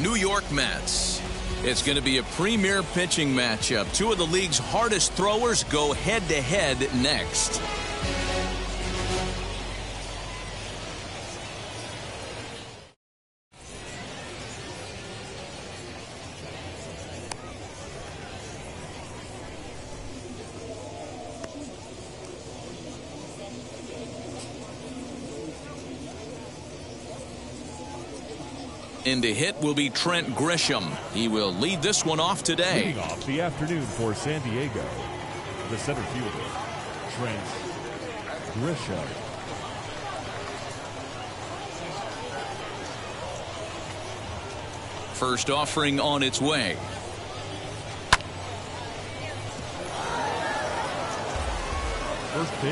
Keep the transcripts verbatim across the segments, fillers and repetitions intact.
New York Mets. It's going to be a premier pitching matchup. Two of the league's hardest throwers go head-to-head next. In to hit will be Trent Grisham. He will lead this one off today. Leading off the afternoon for San Diego, the center fielder, Trent Grisham. First offering on its way. First pitch.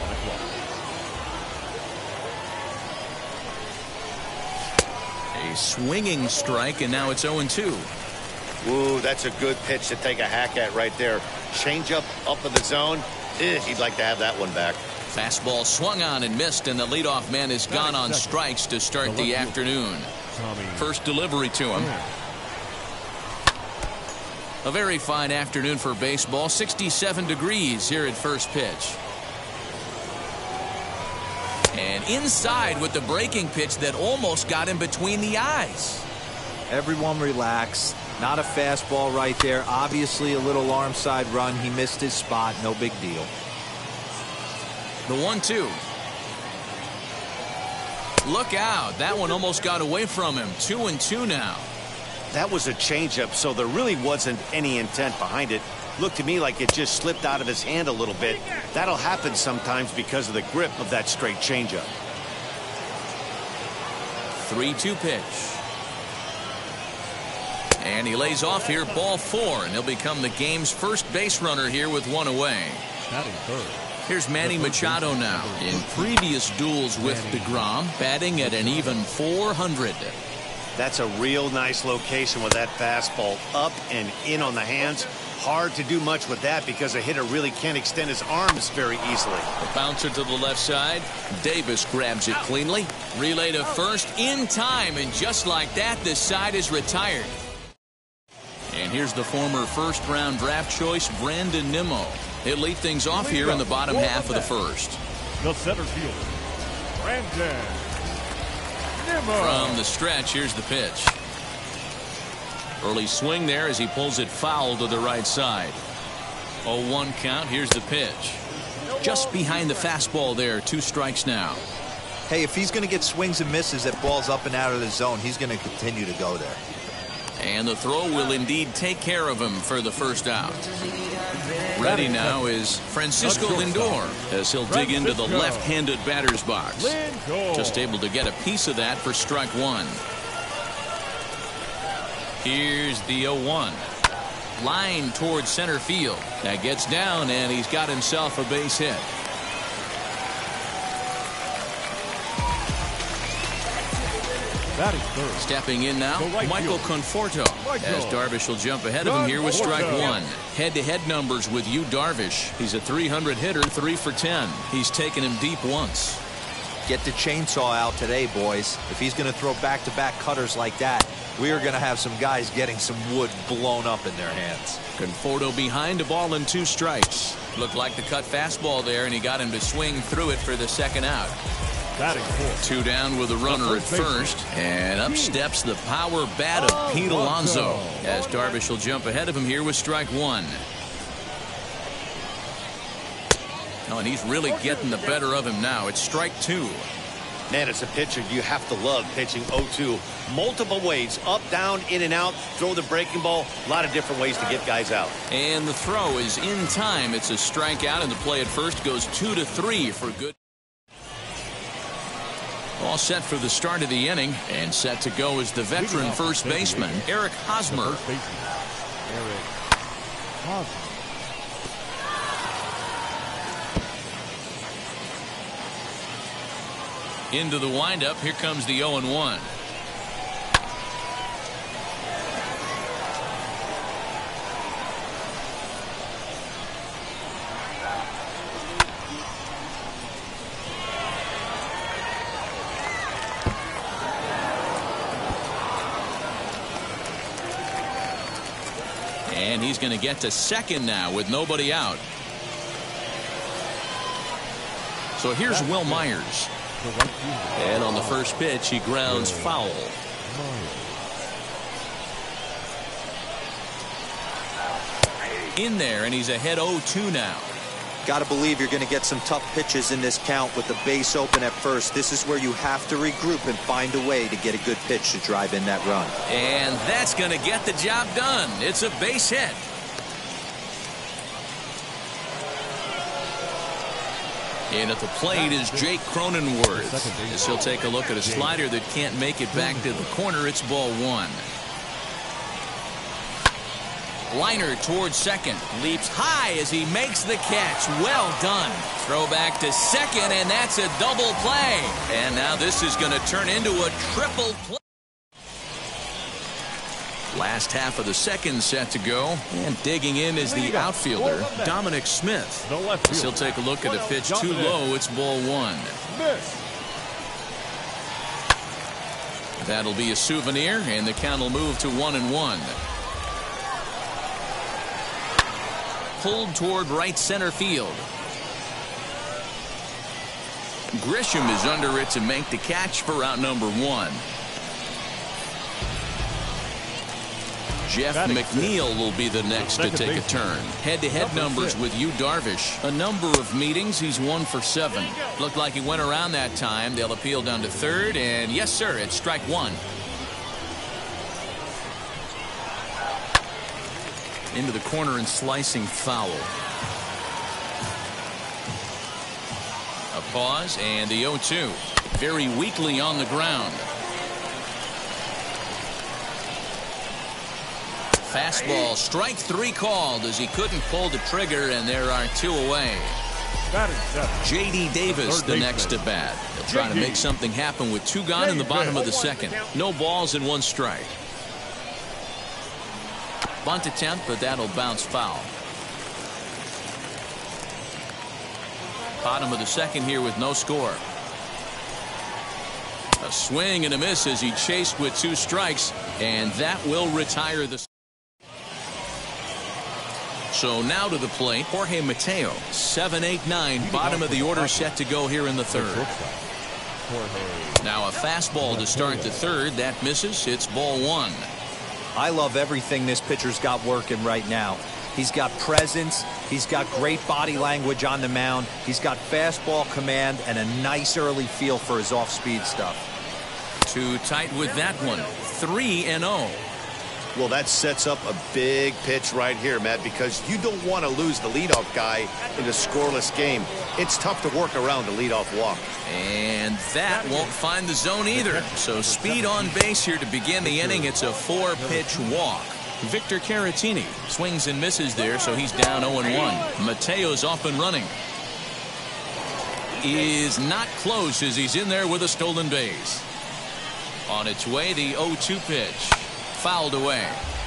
A swinging strike, and now it's oh and two. Ooh, that's a good pitch to take a hack at right there. Change up up in the zone. Eh, he'd like to have that one back. Fastball swung on and missed, and the leadoff man is gone on strikes to start the afternoon. First delivery to him. A very fine afternoon for baseball. sixty-seven degrees here at first pitch. And inside with the breaking pitch that almost got him between the eyes. Everyone relax. Not a fastball right there. Obviously a little arm side run. He missed his spot. No big deal. The one two. Look out. That one almost got away from him. Two and two now. That was a changeup, so there really wasn't any intent behind it. Looked to me like it just slipped out of his hand a little bit. That'll happen sometimes because of the grip of that straight changeup. three two pitch. And he lays off here, ball four, and he'll become the game's first base runner here with one away. Here's Manny Machado now. In previous duels with DeGrom, batting at an even four hundred. That's a real nice location with that fastball up and in on the hands. Hard to do much with that because a hitter really can't extend his arms very easily. The bouncer to the left side. Davis grabs it cleanly. Relay to first in time, and just like that, this side is retired. And here's the former first-round draft choice, Brandon Nimmo. He'll lead things off here in the bottom half of the first. The center fielder, Brandon Nimmo. From the stretch, here's the pitch. Early swing there as he pulls it foul to the right side. oh one count. Here's the pitch. Just behind the fastball there. Two strikes now. Hey, if he's going to get swings and misses at balls up and out of the zone, he's going to continue to go there. And the throw will indeed take care of him for the first out. Ready now is Francisco Lindor as he'll dig into the left-handed batter's box. Just able to get a piece of that for strike one. Here's the oh one. Line towards center field. That gets down, and he's got himself a base hit. Stepping in now, Michael Conforto, as Darvish will jump ahead of him here with strike one. Head-to-head numbers with Yu Darvish. He's a three hundred hitter, three for ten. He's taken him deep once. Get the chainsaw out today, boys. If he's going to throw back-to-back cutters like that, we are going to have some guys getting some wood blown up in their hands. Conforto behind, a ball and two strikes. Looked like the cut fastball there, and he got him to swing through it for the second out. Two down with a runner at first, and up steps the power bat of Pete Alonso as Darvish will jump ahead of him here with strike one. Oh, and he's really getting the better of him now. It's strike two. Man, as a pitcher, you have to love pitching oh two. Multiple ways, up, down, in and out, throw the breaking ball. A lot of different ways to get guys out. And the throw is in time. It's a strikeout, and the play at first goes two to three for good. All set for the start of the inning, and set to go is the veteran first baseman, Eric Hosmer. Eric Hosmer. Into the windup, here comes the oh and one. And he's going to get to second now with nobody out. So here's Will Myers. And on the first pitch, he grounds foul. In there, and he's ahead oh two now. Got to believe you're going to get some tough pitches in this count with the base open at first. This is where you have to regroup and find a way to get a good pitch to drive in that run. And that's going to get the job done. It's a base hit. And at the plate is Jake Cronenworth. As he'll take a look at a slider that can't make it back to the corner. It's ball one. Liner towards second. Leaps high as he makes the catch. Well done. Throw back to second, and that's a double play. And now this is going to turn into a triple play. Last half of the second set to go. And digging in is the outfielder, Dominic Smith. As he'll take a look at a pitch too low. It's ball one. That'll be a souvenir, and the count will move to one and one. Pulled toward right center field. Grisham is under it to make the catch for out number one. Jeff McNeil will be the next to take a turn. Head-to-head numbers with Yu Darvish. A number of meetings. He's one for seven. Looked like he went around that time. They'll appeal down to third, and yes, sir, it's strike one. Into the corner and slicing foul. A pause and the oh two. Very weakly on the ground. Fastball, strike three called as he couldn't pull the trigger, and there are two away. J D Davis the next to bat. They'll try to make something happen with two gone in the bottom of the second. No balls and one strike. Bunt attempt, but that'll bounce foul. Bottom of the second here with no score. A swing and a miss as he chased with two strikes, and that will retire the. So now to the plate, Jorge Mateo. seven eight nine, bottom of the order set to go here in the third. Now a fastball to start the third. That misses. It's ball one. I love everything this pitcher's got working right now. He's got presence. He's got great body language on the mound. He's got fastball command and a nice early feel for his off-speed stuff. Too tight with that one. three and oh. Well, that sets up a big pitch right here, Matt, because you don't want to lose the leadoff guy in a scoreless game. It's tough to work around a leadoff walk. And that won't find the zone either. So speed on base here to begin the inning. It's a four-pitch walk. Victor Caratini swings and misses there, so he's down oh and one. Mateo's off and running. Is not close as he's in there with a stolen base. On its way, the oh two pitch. Fouled away.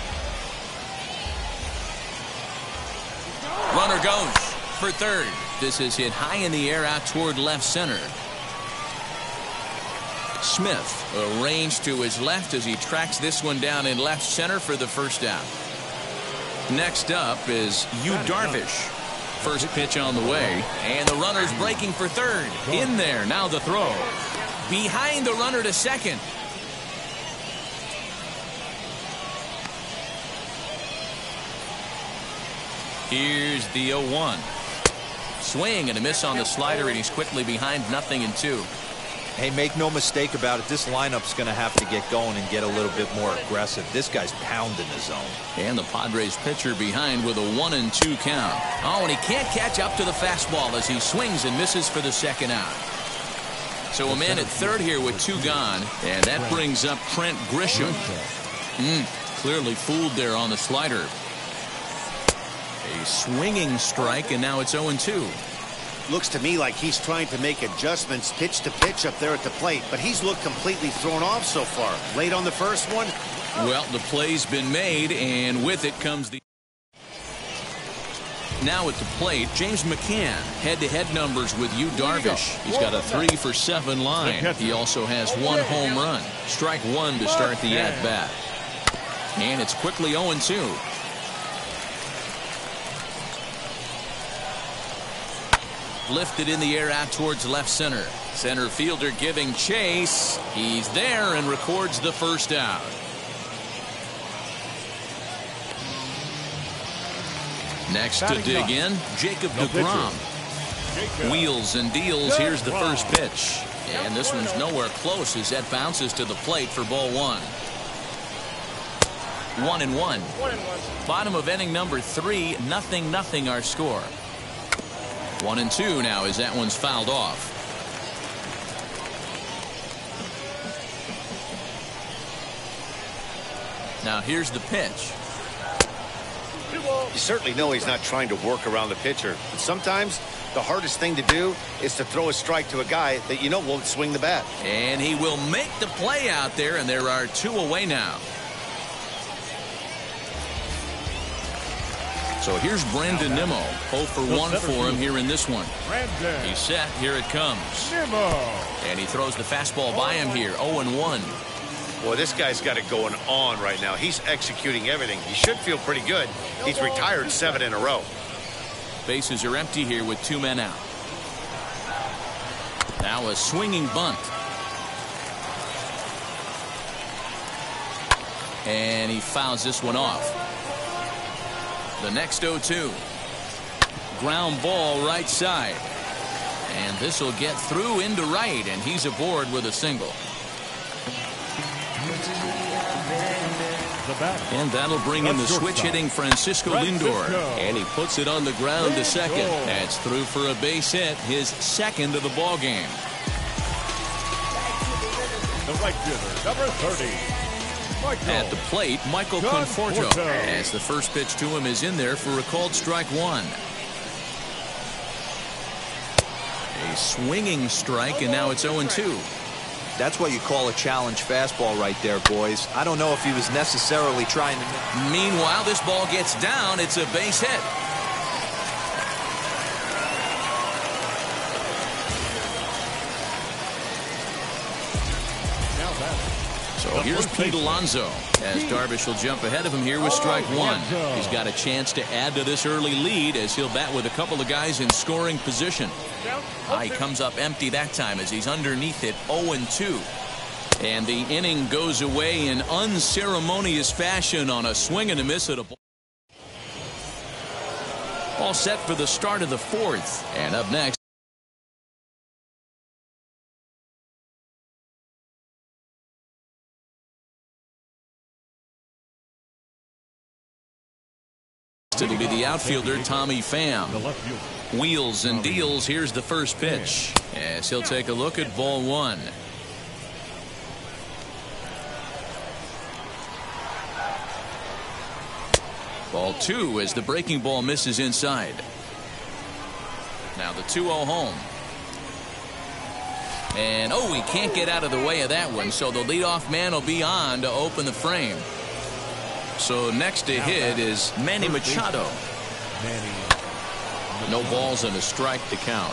Runner goes for third. This is hit high in the air out toward left center. Smith arranged to his left as he tracks this one down in left center for the first out. Next up is Yu Darvish. First pitch on the way, and the runner's breaking for third. In there, now the throw. Behind the runner to second. Here's the oh one. Swing and a miss on the slider, and he's quickly behind nothing in two. Hey, make no mistake about it. This lineup's going to have to get going and get a little bit more aggressive. This guy's pounding the zone. And the Padres pitcher behind with a one and two count. Oh, and he can't catch up to the fastball as he swings and misses for the second out. So a man at third here with two gone, and that brings up Trent Grisham. Mm, clearly fooled there on the slider. A swinging strike, and now it's oh and two. Looks to me like he's trying to make adjustments pitch to pitch up there at the plate, but he's looked completely thrown off so far. Late on the first one. Well, the play's been made, and with it comes the. Now at the plate, James McCann. Head-to-head numbers with Yu Darvish. He's got a three for seven line. He also has one home run. Strike one to start the at-bat. And it's quickly oh and two. lifted in the air out towards left center. Center fielder giving chase. He's there and records the first out. Next to dig in, Jacob deGrom. Wheels and deals. Here's the first pitch. And this one's nowhere close as that bounces to the plate for ball one. One and one. Bottom of inning number three. Nothing, nothing our score. One and two now as that one's fouled off. Now here's the pitch. You certainly know he's not trying to work around the pitcher. But sometimes the hardest thing to do is to throw a strike to a guy that you know won't swing the bat. And he will make the play out there, and there are two away now. So here's Brandon Nimmo. oh for one for him here in this one. He's set. Here it comes. And he throws the fastball by him here. oh and one. Boy, this guy's got it going on right now. He's executing everything. He should feel pretty good. He's retired seven in a row. Bases are empty here with two men out. Now a swinging bunt. And he fouls this one off. The next oh two. Ground ball right side. And this will get through into right, and he's aboard with a single. And that'll bring in the switch-hitting Francisco Lindor. And he puts it on the ground to second. That's through for a base hit, his second of the ball game. The right fielder, number thirty. Michael. At the plate, Michael Conforto. As the first pitch to him is in there for a called strike one. A swinging strike, and now it's oh and two. That's what you call a challenge fastball right there, boys. I don't know if he was necessarily trying to. Meanwhile, this ball gets down. It's a base hit. So here's Pete Alonso as Darvish will jump ahead of him here with strike one. He's got a chance to add to this early lead as he'll bat with a couple of guys in scoring position. Ah, he comes up empty that time as he's underneath it oh and two. And the inning goes away in unceremonious fashion on a swing and a miss at a ball. All set for the start of the fourth. And up next, it'll be the outfielder Tommy Pham. Wheels and deals. Here's the first pitch as he'll take a look at ball one. Ball two as the breaking ball misses inside. Now the two oh home. And oh, he can't get out of the way of that one, so the leadoff man will be on to open the frame. So next to hit is Manny Machado. No balls and a strike to count.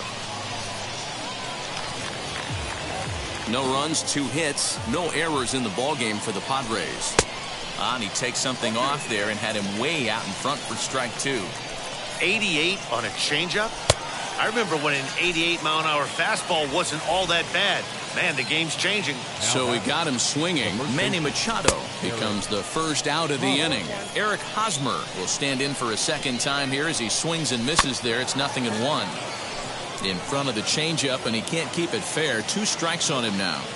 No runs, two hits, no errors in the ballgame for the Padres. Ah, and he takes something off there and had him way out in front for strike two. eighty-eight on a changeup? I remember when an eighty-eight mile an hour fastball wasn't all that bad. Man, the game's changing. So he got him swinging. Manny Machado becomes the first out of the inning. Eric Hosmer will stand in for a second time here as he swings and misses there. It's nothing and one. In front of the changeup, and he can't keep it fair. Two strikes on him now.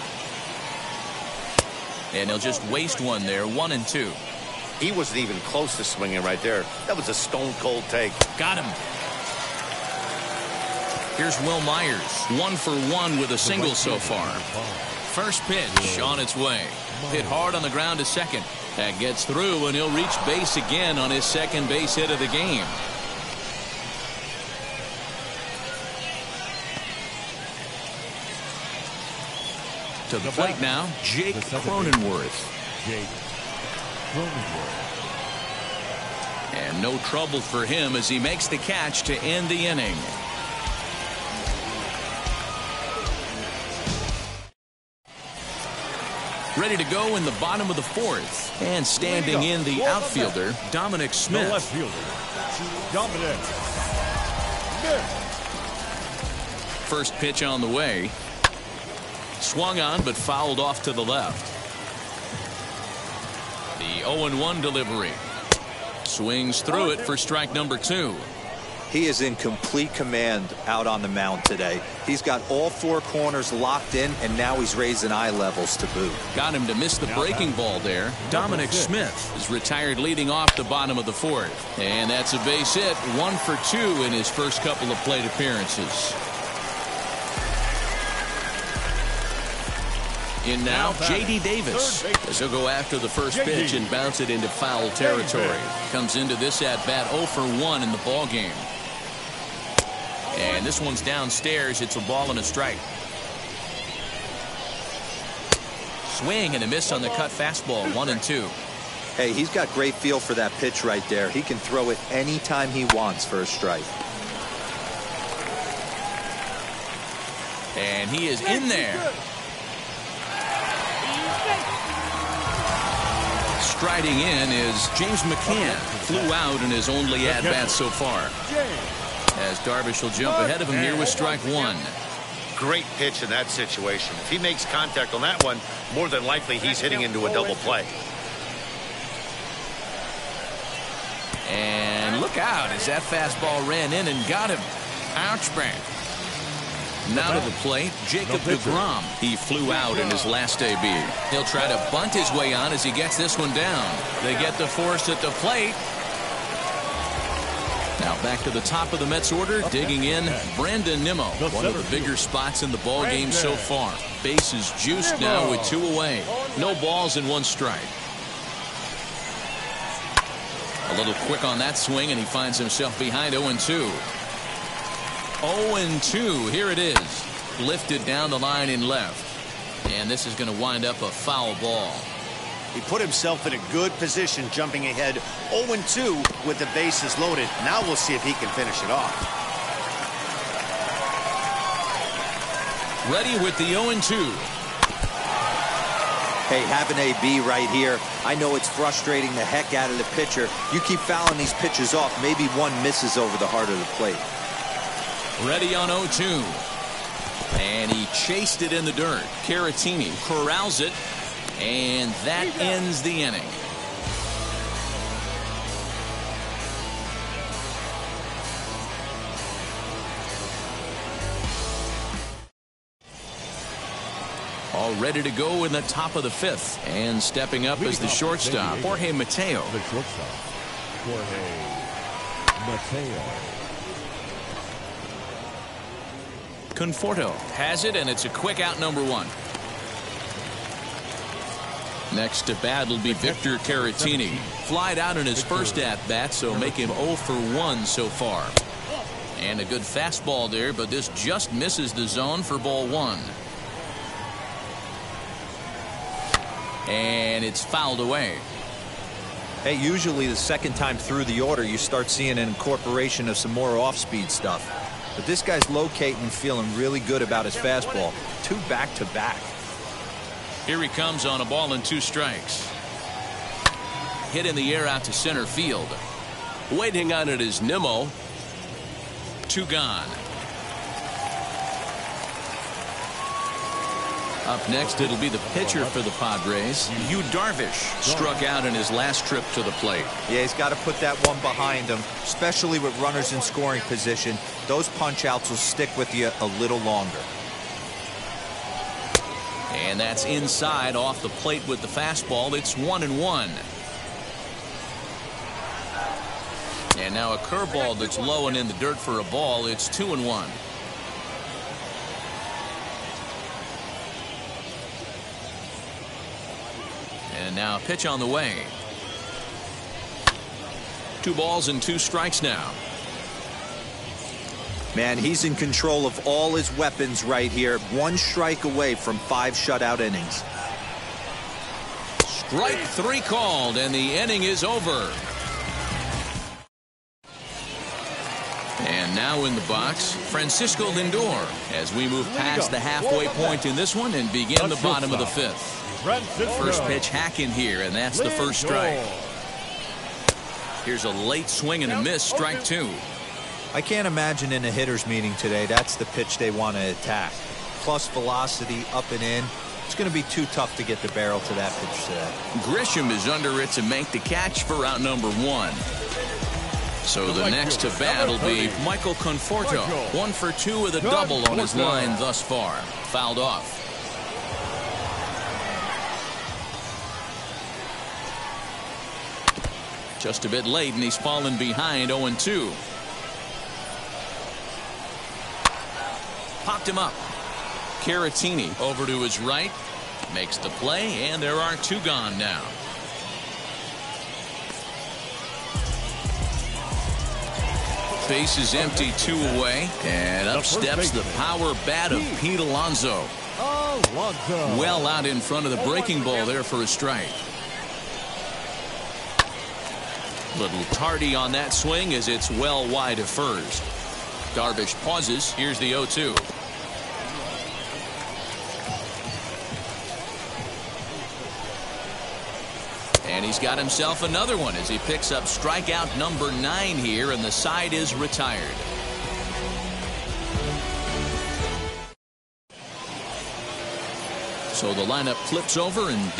And he'll just waste one there. One and two. He wasn't even close to swinging right there. That was a stone cold take. Got him. Here's Will Myers, one for one with a single so far. First pitch on its way. Hit hard on the ground to second. That gets through, and he'll reach base again on his second base hit of the game. To the plate now, Jake Cronenworth. Jake Cronenworth. And no trouble for him as he makes the catch to end the inning. Ready to go in the bottom of the fourth. And standing in the outfielder, Dominic Smith. The left fielder, Dominic Smith. First pitch on the way. Swung on but fouled off to the left. The oh and one delivery. Swings through it for strike number two. He is in complete command out on the mound today. He's got all four corners locked in, and now he's raising eye levels to boot. Got him to miss the breaking ball there. Dominic Smith is retired leading off the bottom of the fourth. And that's a base hit. One for two in his first couple of plate appearances. In now, J D Davis, as he'll go after the first pitch and bounce it into foul territory. Comes into this at bat oh for one in the ball game. And this one's downstairs. It's a ball and a strike. Swing and a miss on the cut fastball. One and two. Hey, he's got great feel for that pitch right there. He can throw it anytime he wants for a strike. And he is in there. Striding in is James McCann. Flew out in his only at-bat so far. As Darvish will jump ahead of him here with strike one. Great pitch in that situation. If he makes contact on that one, more than likely he's hitting into a double play. And look out as that fastball ran in and got him. Ouch, man. Now to the plate, Jacob deGrom. He flew out in his last A B. He'll try to bunt his way on as he gets this one down. They get the force at the plate. Now back to the top of the Mets order, digging in, Brandon Nimmo. One of the bigger spots in the ball game so far. Base is juiced now with two away. No balls and one strike. A little quick on that swing, and he finds himself behind oh and two. oh and two, here it is. Lifted down the line in left. And this is going to wind up a foul ball. He put himself in a good position jumping ahead oh and two with the bases loaded. Now we'll see if he can finish it off. Ready with the oh and two. Hey, have an A B right here. I know it's frustrating the heck out of the pitcher. You keep fouling these pitches off, maybe one misses over the heart of the plate. Ready on oh two. And he chased it in the dirt. Caratini corrals it. And that ends the inning. All ready to go in the top of the fifth. And stepping up is the shortstop, Jorge Mateo. The shortstop, Jorge Mateo. Conforto has it, and it's a quick out number one. Next to bat will be Victor Caratini. Flied out in his first at-bat, so make him oh for one so far. And a good fastball there, but this just misses the zone for ball one. And it's fouled away. Hey, usually the second time through the order, you start seeing an incorporation of some more off-speed stuff. But this guy's locating and feeling really good about his fastball. Two back-to-back. Here he comes on a ball and two strikes. Hit in the air out to center field. Waiting on it is Nimmo. Two gone. Up next, it'll be the pitcher for the Padres. Yu Darvish struck out in his last trip to the plate. Yeah, he's got to put that one behind him, especially with runners in scoring position. Those punch-outs will stick with you a little longer. And that's inside off the plate with the fastball. It's one and one. And now a curveball that's low and in the dirt for a ball. It's two and one. And now a pitch on the way. Two balls and two strikes now. Man, he's in control of all his weapons right here. One strike away from five shutout innings. Strike three called, and the inning is over. And now in the box, Francisco Lindor, as we move past the halfway point in this one and begin the bottom of the fifth. First pitch hack in here, and that's the first strike. Here's a late swing and a miss, strike two. I can't imagine in a hitter's meeting today that's the pitch they want to attack. Plus velocity up and in. It's going to be too tough to get the barrel to that pitch today. Grisham is under it to make the catch for out number one. So the next to bat will be Michael Conforto. One for two with a double on his line thus far. Fouled off. Just a bit late, and he's fallen behind oh and two. Popped him up. Caratini over to his right. Makes the play, and there are two gone now. Base is empty, two away. And up steps the power bat of Pete Alonso. Well out in front of the breaking ball there for a strike. Little tardy on that swing as it's well wide of first. Darvish pauses. Here's the oh two. And he's got himself another one as he picks up strikeout number nine here, and the side is retired. So the lineup flips over, and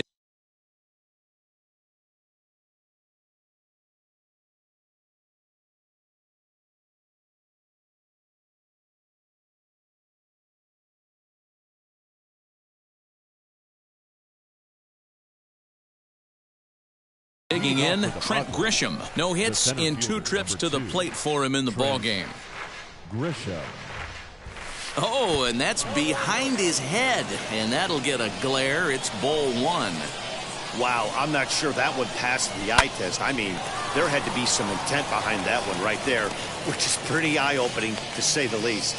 digging in, Trent Grisham. No hits in two trips to the plate for him in the ballgame. Grisham. Oh, and that's behind his head, and that'll get a glare. It's ball one. Wow, I'm not sure that one passed the eye test. I mean, there had to be some intent behind that one right there, which is pretty eye-opening, to say the least.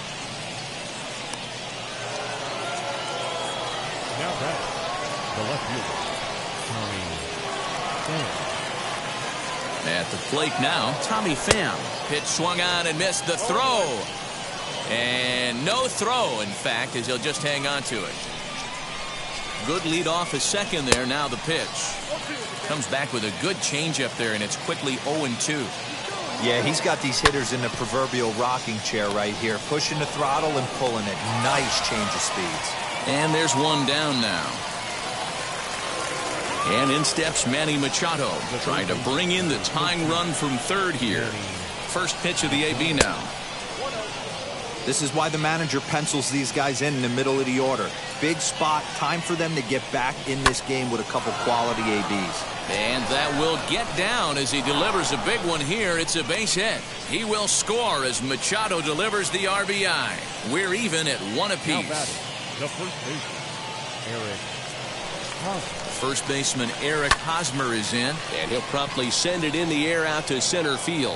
Now back, the left fielder, Tommy Pham. At the plate now, Tommy Pham. Pitch swung on and missed the throw. And no throw, in fact, as he'll just hang on to it. Good lead off his second there. Now the pitch. Comes back with a good changeup there, and it's quickly oh and two. Yeah, he's got these hitters in the proverbial rocking chair right here, pushing the throttle and pulling it. Nice change of speeds. And there's one down now. And in steps Manny Machado, trying to bring in the tying run from third here. First pitch of the A B now. This is why the manager pencils these guys in in the middle of the order. Big spot, time for them to get back in this game with a couple quality A Bs. And that will get down as he delivers a big one here. It's a base hit. He will score as Machado delivers the R B I. We're even at one apiece. The first baseman, Eric Hosmer. First baseman Eric Hosmer is in, and he'll promptly send it in the air out to center field.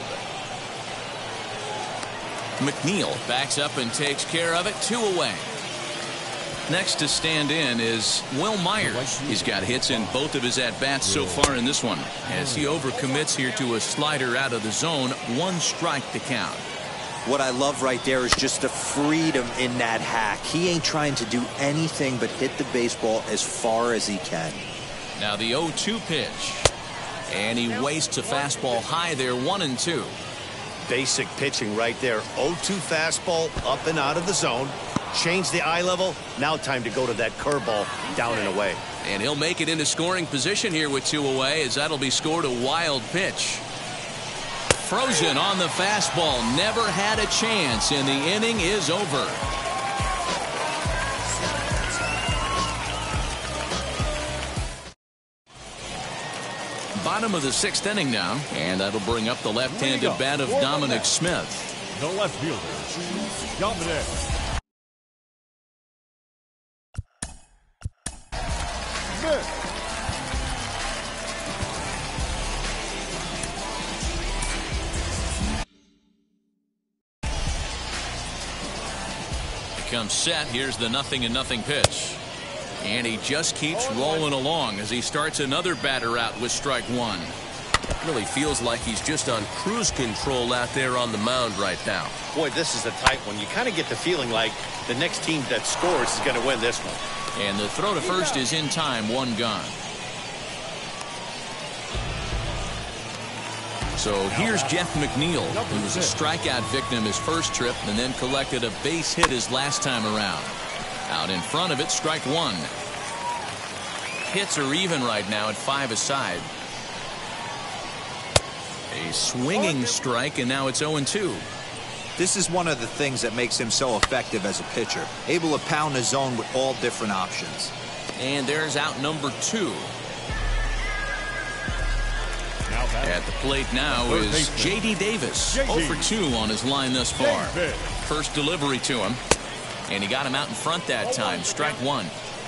McNeil backs up and takes care of it. Two away. Next to stand in is Will Myers. He's got hits in both of his at-bats so far in this one. As he overcommits here to a slider out of the zone, one strike to count. What I love right there is just the freedom in that hack. He ain't trying to do anything but hit the baseball as far as he can. Now the oh two pitch. And he wastes a fastball high there, one and two. Basic pitching right there. oh two fastball up and out of the zone. Change the eye level. Now time to go to that curveball down and away. And he'll make it into scoring position here with two away, as that'll be scored a wild pitch. Frozen on the fastball. Never had a chance, and the inning is over. Bottom of the sixth inning now, and that'll bring up the left-handed bat of Dominic Smith. The left fielder, Dominic Smith. Comes set. Here's the nothing and nothing pitch. And he just keeps rolling along as he starts another batter out with strike one. Really feels like he's just on cruise control out there on the mound right now. Boy, this is a tight one. You kind of get the feeling like the next team that scores is going to win this one. And the throw to first is in time, one gone. So here's Jeff McNeil, who was a strikeout victim his first trip and then collected a base hit his last time around. Out in front of it, strike one. Hits are even right now at five aside. A swinging strike, and now it's oh and two. This is one of the things that makes him so effective as a pitcher. Able to pound the zone with all different options. And there's out number two. At the plate now is J D Davis. oh for two on his line thus far. First delivery to him. And he got him out in front that time. Strike one.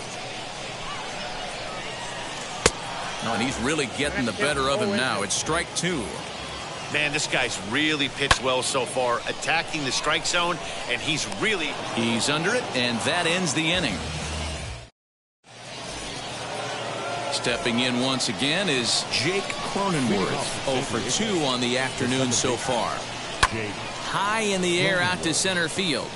Oh, and he's really getting the better of him now. It's strike two. Man, this guy's really pitched well so far, attacking the strike zone, and he's really... He's under it, and that ends the inning. Stepping in once again is Jake Cronenworth. oh for two on the afternoon so far. High in the air out to center field.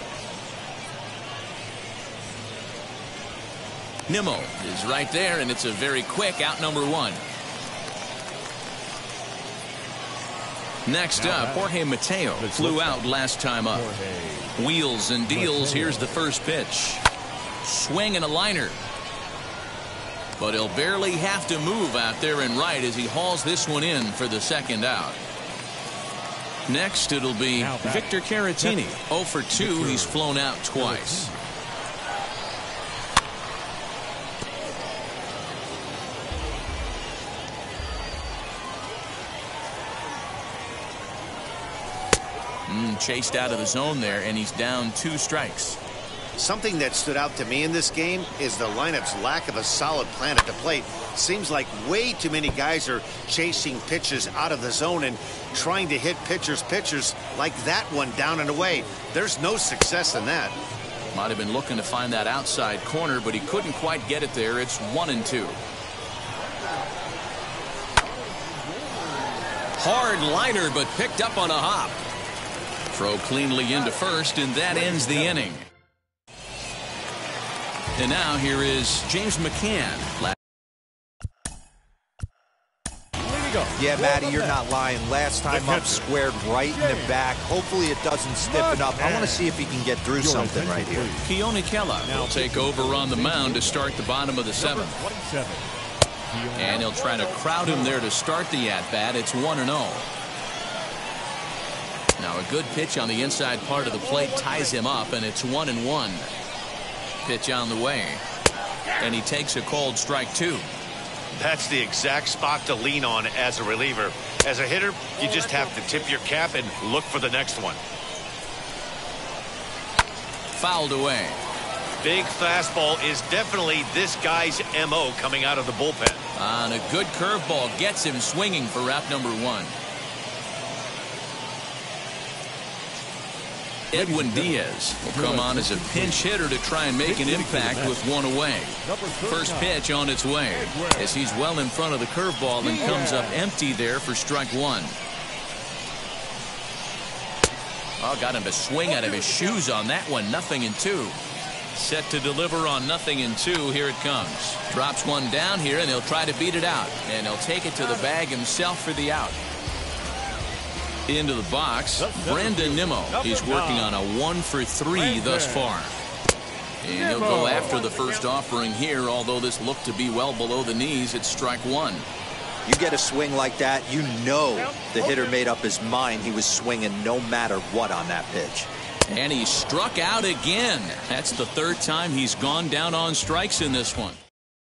Nimmo is right there, and it's a very quick out number one. Next up, Jorge Mateo flew out last time up. Wheels and deals. Here's the first pitch. Swing and a liner. But he'll barely have to move out there in right as he hauls this one in for the second out. Next, it'll be Victor Caratini. oh for two. He's flown out twice. Mm, chased out of the zone there, and he's down two strikes. Something that stood out to me in this game is the lineup's lack of a solid plan at the plate. Seems like way too many guys are chasing pitches out of the zone and trying to hit pitchers, pitchers like that one down and away. There's no success in that. Might have been looking to find that outside corner, but he couldn't quite get it there. It's one and two. Hard liner, but picked up on a hop. Throw cleanly into first, and that ends the inning. And now here is James McCann. Yeah, Matty, you're not lying. Last time up, squared right in the back. Hopefully it doesn't stiffen up. I want to see if he can get through something right here. Keone Kela will take over on the mound to start the bottom of the seventh. And he'll try to crowd him there to start the at-bat. It's one and oh. Now a good pitch on the inside part of the plate ties him up, and it's one and one. Pitch on the way, and he takes a called strike two. That's the exact spot to lean on as a reliever. As a hitter, you just have to tip your cap and look for the next one. Fouled away. Big fastball is definitely this guy's M O coming out of the bullpen. On a good curveball gets him swinging for wrap number one. Edwin Diaz will come on as a pinch hitter to try and make an impact with one away. First pitch on its way as he's well in front of the curveball and comes up empty there for strike one. Oh, got him to swing out of his shoes on that one. Nothing in two. Set to deliver on nothing in two. Here it comes. Drops one down here, and he'll try to beat it out. And he'll take it to the bag himself for the out. Into the box, Brandon Nimmo. He's working on a one for three thus far. And he'll go after the first offering here, although this looked to be well below the knees. It's strike one. You get a swing like that, you know the hitter made up his mind he was swinging no matter what on that pitch. And he struck out again. That's the third time he's gone down on strikes in this one.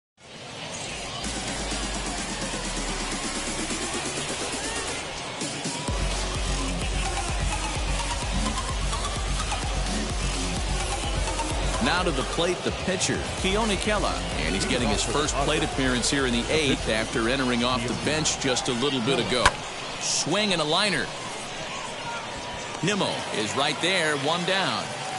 Now to the plate, the pitcher, Keone Kela. And he's getting his first plate appearance here in the eighth after entering off the bench just a little bit ago. Swing and a liner. Nimmo is right there, one down.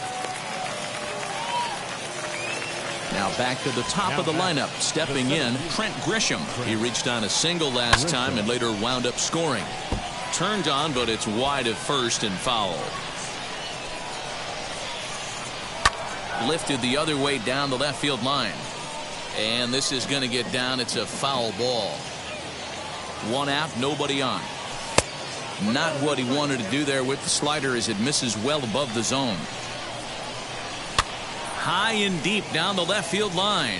Now back to the top of the lineup. Stepping in, Trent Grisham. He reached on a single last time and later wound up scoring. Turned on, but it's wide of first and foul. Lifted the other way down the left field line. And this is going to get down. It's a foul ball. One out, nobody on. Not what he wanted to do there with the slider as it misses well above the zone. High and deep down the left field line.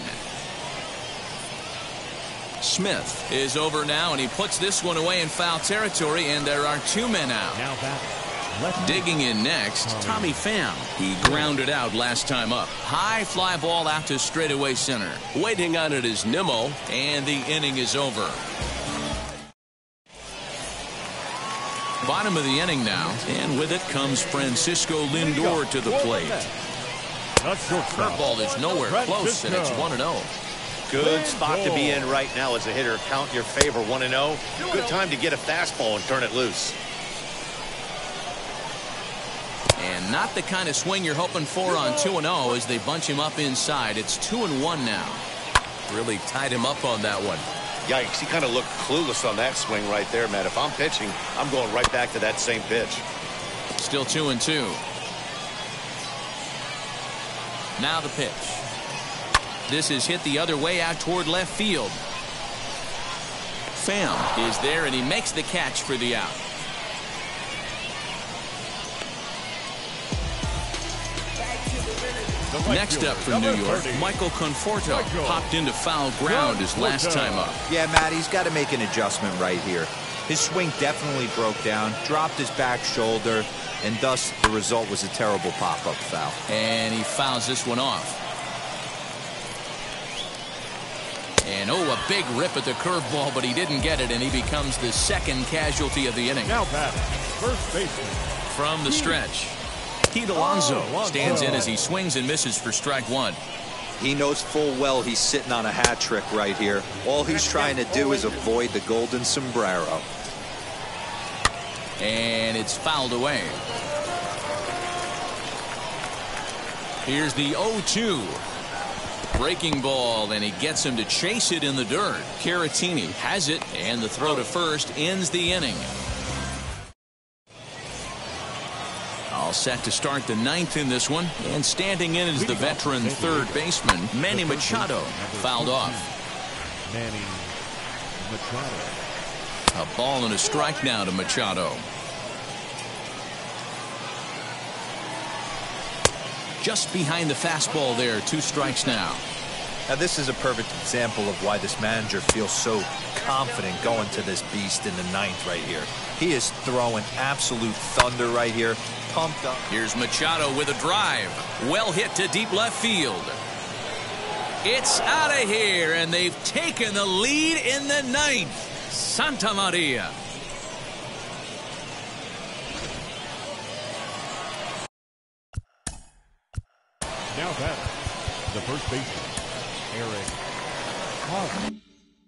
Smith is over now, and he puts this one away in foul territory, and there are two men out. Now back. Digging in next, Tommy Pham. He grounded out last time up. High fly ball out to straightaway center. Waiting on it is Nimmo, and the inning is over. Bottom of the inning now, and with it comes Francisco Lindor to the plate. Curveball is nowhere close, and it's one and oh. Good spot to be in right now as a hitter. Count your favor, one and oh. Good time to get a fastball and turn it loose. And not the kind of swing you're hoping for on two and oh as they bunch him up inside. It's two and one now. Really tied him up on that one. Yikes, he kind of looked clueless on that swing right there, man. If I'm pitching, I'm going right back to that same pitch. Still two and two. Now the pitch. This is hit the other way out toward left field. Pham is there, and he makes the catch for the out. Next up for New York, Michael Conforto popped into foul ground his last time up. Yeah, Matt, he's got to make an adjustment right here. His swing definitely broke down, dropped his back shoulder, and thus the result was a terrible pop-up foul. And he fouls this one off. And oh, a big rip at the curveball, but he didn't get it, and he becomes the second casualty of the inning. Now batting, first baseman. From the stretch, Pete Alonso stands in as he swings and misses for strike one. He knows full well he's sitting on a hat trick right here. All he's trying to do is avoid the golden sombrero. And it's fouled away. Here's the oh two. Breaking ball, and he gets him to chase it in the dirt. Caratini has it, and the throw to first ends the inning. All set to start the ninth in this one, and standing in is the veteran third baseman, Manny Machado, fouled off. Manny Machado. A ball and a strike now to Machado. Just behind the fastball there, two strikes now. Now this is a perfect example of why this manager feels so confident going to this beast in the ninth right here. He is throwing absolute thunder right here. Pumped up. Here's Machado with a drive. Well hit to deep left field. It's out of here, and they've taken the lead in the ninth. Santa Maria. Now that the first baseman, Eric Hosmer.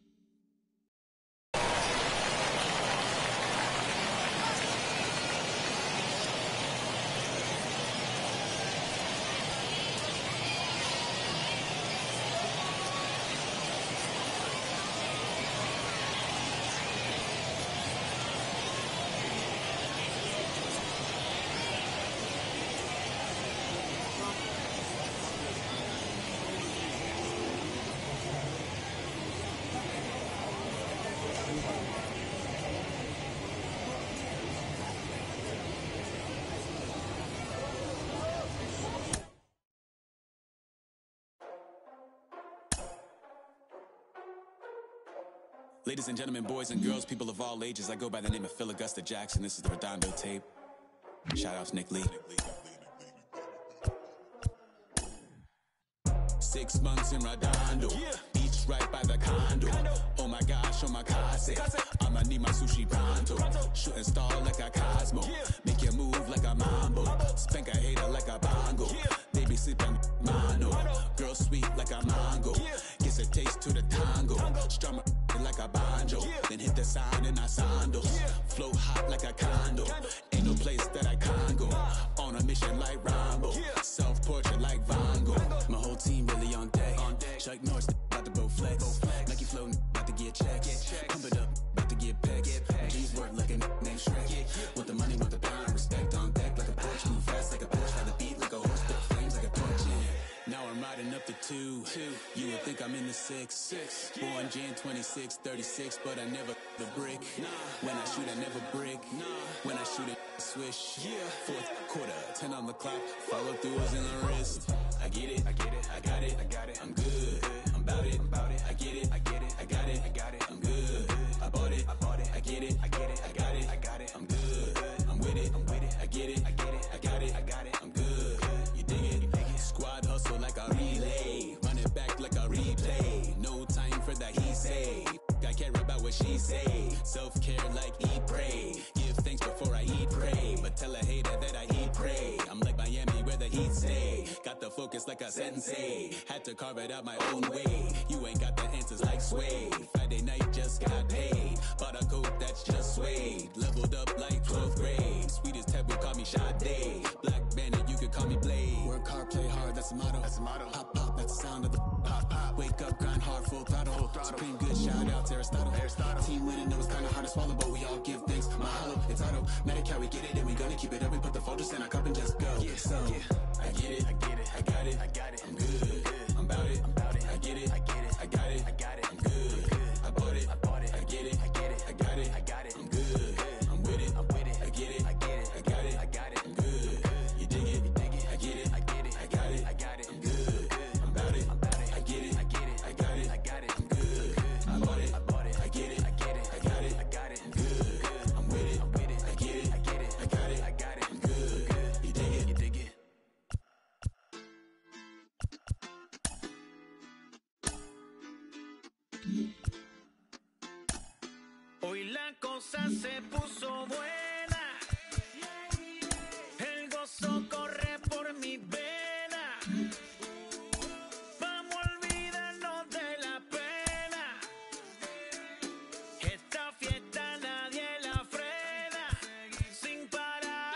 Ladies and gentlemen, boys and girls, people of all ages, I go by the name of Phil Augusta Jackson. This is the Redondo tape. Shout out to Nick Lee. Six months in Redondo, beach right by the condo. Oh my gosh, oh my casa, I'ma need my sushi pronto. Shooting star like a Cosmo, make you move like a mambo. Spank a hater like a bongo. They be sipping mano, girl sweet like a mango. Gets a taste to the tango, strum like a banjo, then hit the sound in our sandals. Flow hot like a condo, ain't no place that I can't go. On a mission like Rambo, self-portrait like Van Gogh. My whole team really on deck. Chuck Norris about to bow flex. Nike flow about to get checks. Pump it up, about to get pegs. My G's work like a named Shrek. Want the money, want the pound, respect on deck like a Porsche. Move fast like a Porsche, by the beat like a horse, put flames like a torch. Now I'm riding up the two. You would think I'm in the six. Born Jan twenty-six, thirty-six, but I never the brick. When I shoot, I never brick. swish. Yeah. Fourth quarter, ten on the clock. Follow throughs in the wrist. I get it, I get it, I got it, I got it. I'm good, I'm about it, I'm about it. I get it, I get it, I got it, I got it. I'm good, I bought it, I bought it. I get it, I get it, I got it, I got it. I'm good, I'm with it, I'm with it. I get it, I get it, I got it, I got it. I'm good, you dig it, you dig it. Squad hustle like a relay, run it back like a replay. No time for that he say. I care about what she say. Self-care like eat, pray. Give thanks before I eat, pray. But tell a hater that I eat, pray. I'm like Miami where the heat stay. Got the focus like a sensei. Had to carve it out my own way. You ain't got the answers like Sway. Friday night just got paid. Bought a coat that's just suede. Leveled up like twelfth grade. Sweetest taboo call me Sade. Black Bandit, you could call me Blade. Work hard, play hard, that's the motto. That's the motto. Pop, pop, that's the sound of the pop, pop. Wake up, grind hard, full throttle. Full throttle. Supreme good, shout out to Aristotle. Aristotle. Team winning, know it's kinda hard to swallow, but we all give thanks. Mahalo, it's auto. Medicare, we get it, and we gonna keep it up. We put the folders in our cup and just go. Yeah, so, yeah. I get it, I get it, I got it, I got it. I'm good, I'm about it, I'm about it. I get it, I get it, I got it, I got it. I'm good, I bought it, I bought it. I get it, I get it, I got it, I got it. I'm good, I'm with it, I'm with it. I get it, I get it, I got it, I got it. I'm good, you dig it, you dig it. I get it, I get it, I got it, I got it. I'm good, I'm about it, I'm about it. I get it, I get it, I got it, I got it. I'm good, I bought it, I bought it. I get it, I get it, I got it, I got it. I'm good, I'm with it, I'm with it. I get it, I get it, I got it, I got it. I'm good, you dig it, you dig it. Hoy la cosa se puso buena. El gozo corre por mi vena. Vamos a olvidarnos de la pena. Esta fiesta nadie la frena. Sin parar.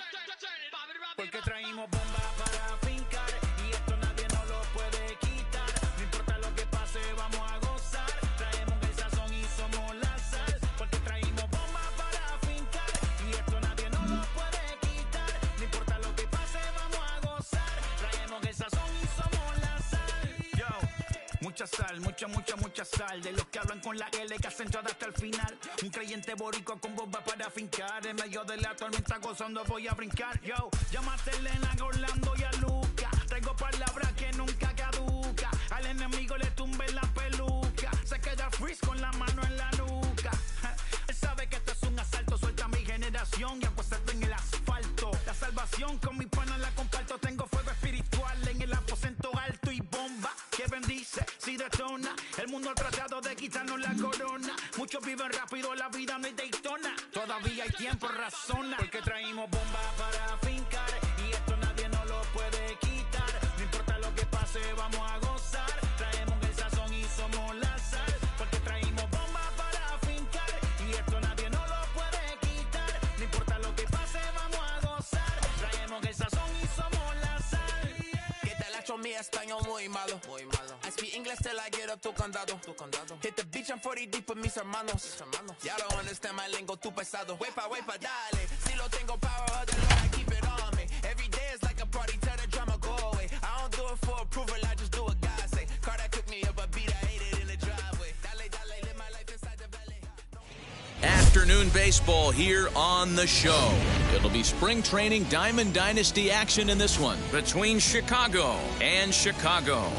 Porque traímos bomba para fincar. Y esto nadie nos lo puede quitar. No importa lo que pase, vamos a gozar. Traemos el sazón y somos la sal. Porque traímos bomba para fincar. Y esto nadie nos lo puede quitar. No importa lo que pase, vamos a gozar. Traemos el sazón y somos la sal. Yo, mucha sal, mucha, mucha, mucha sal. De los que hablan con la L que hacen todo hasta el final. Un creyente boricua con bomba para fincar. En medio de la tormenta gozando voy a brincar. Yo, llámate a Elena, a Orlando y a Luca. Traigo palabras que nunca caduca. Al enemigo le tumbe la peluca. Se queda freeze con la mano en la nuca. Él sabe que esto es un asalto. Suelta mi generación y acuéstate en el asfalto. La salvación con mi pana la comparto. Tengo fuego espiritual en el aposento alto y bomba que bendice si detona. El mundo ha tratado de quitarnos la corona. Muchos viven rápido, la vida no es Daytona. Todavía hay tiempo, razona. Porque traímos bomba para fincar. Y esto nadie nos lo puede quitar. No importa lo que pase, vamos a gozar. Traemos el sazón y somos la sal. Porque traímos bomba para fincar. Y esto nadie nos lo puede quitar. No importa lo que pase, vamos a gozar. Traemos el sazón y somos la sal. Que te la hecho mi español muy malo. Muy malo. I speak English till I get up tu condado. Tu condado. Hit the beach, I'm forty deep with mis hermanos. Mis hermanos. Ya don't understand my lingo, tu pesado. Wepa, wepa, dale. Si lo tengo power of the Lord, I keep it on me. Every day is like a party, tell the drama go away. I don't do it for approval, I just do what God say. Carter cooked me up a beat, I ate it in the driveway. Dale, dale, live my life inside the valley. Afternoon baseball here on the show. It'll be spring training Diamond Dynasty action in this one between Chicago and Chicago.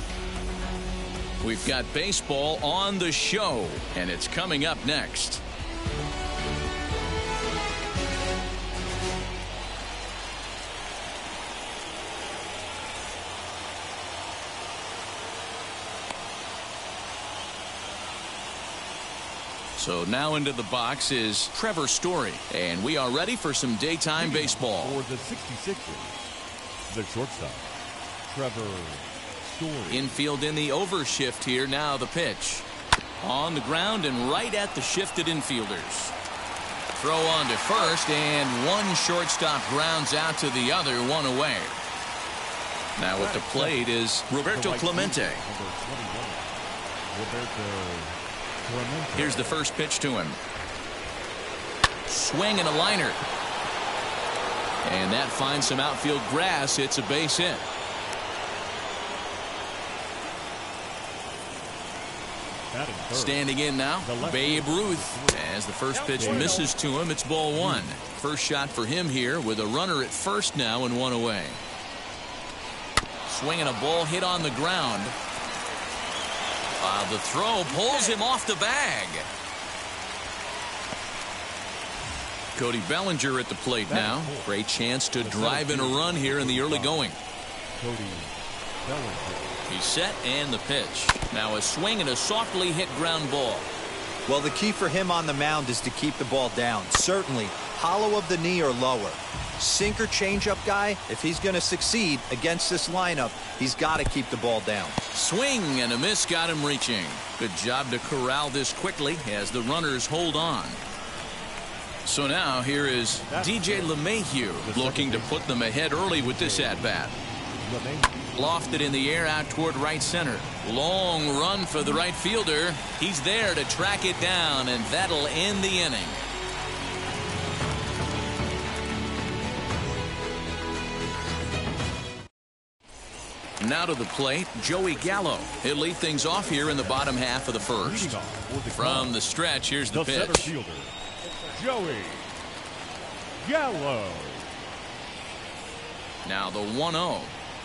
We've got baseball on the show, and it's coming up next. So now into the box is Trevor Story, and we are ready for some daytime baseball. For the sixty-sixers, the shortstop, Trevor Story. Infield in the overshift here. Now the pitch. On the ground and right at the shifted infielders. Throw on to first, and one shortstop grounds out to the other, one away. Now at the plate is Roberto Clemente. Here's the first pitch to him. Swing and a liner. And that finds some outfield grass. It's a base hit. Standing in now, Babe Ruth. As the first pitch misses to him, it's ball one. First shot for him here with a runner at first now and one away. Swinging a ball hit on the ground. Uh, the throw pulls him off the bag. Cody Bellinger at the plate now. Great chance to drive in a run here in the early going. Cody Bellinger. He's set and the pitch. Now a swing and a softly hit ground ball. Well, the key for him on the mound is to keep the ball down. Certainly, hollow of the knee or lower. Sinker changeup guy, if he's going to succeed against this lineup, he's got to keep the ball down. Swing and a miss got him reaching. Good job to corral this quickly as the runners hold on. So now here is D J LeMahieu looking to put them ahead early with this at-bat. Lofted in the air out toward right center. Long run for the right fielder. He's there to track it down, and that'll end the inning. Now to the plate, Joey Gallo. He'll lead things off here in the bottom half of the first. From the stretch, here's the pitch. Center fielder, Joey Gallo. Now the one oh.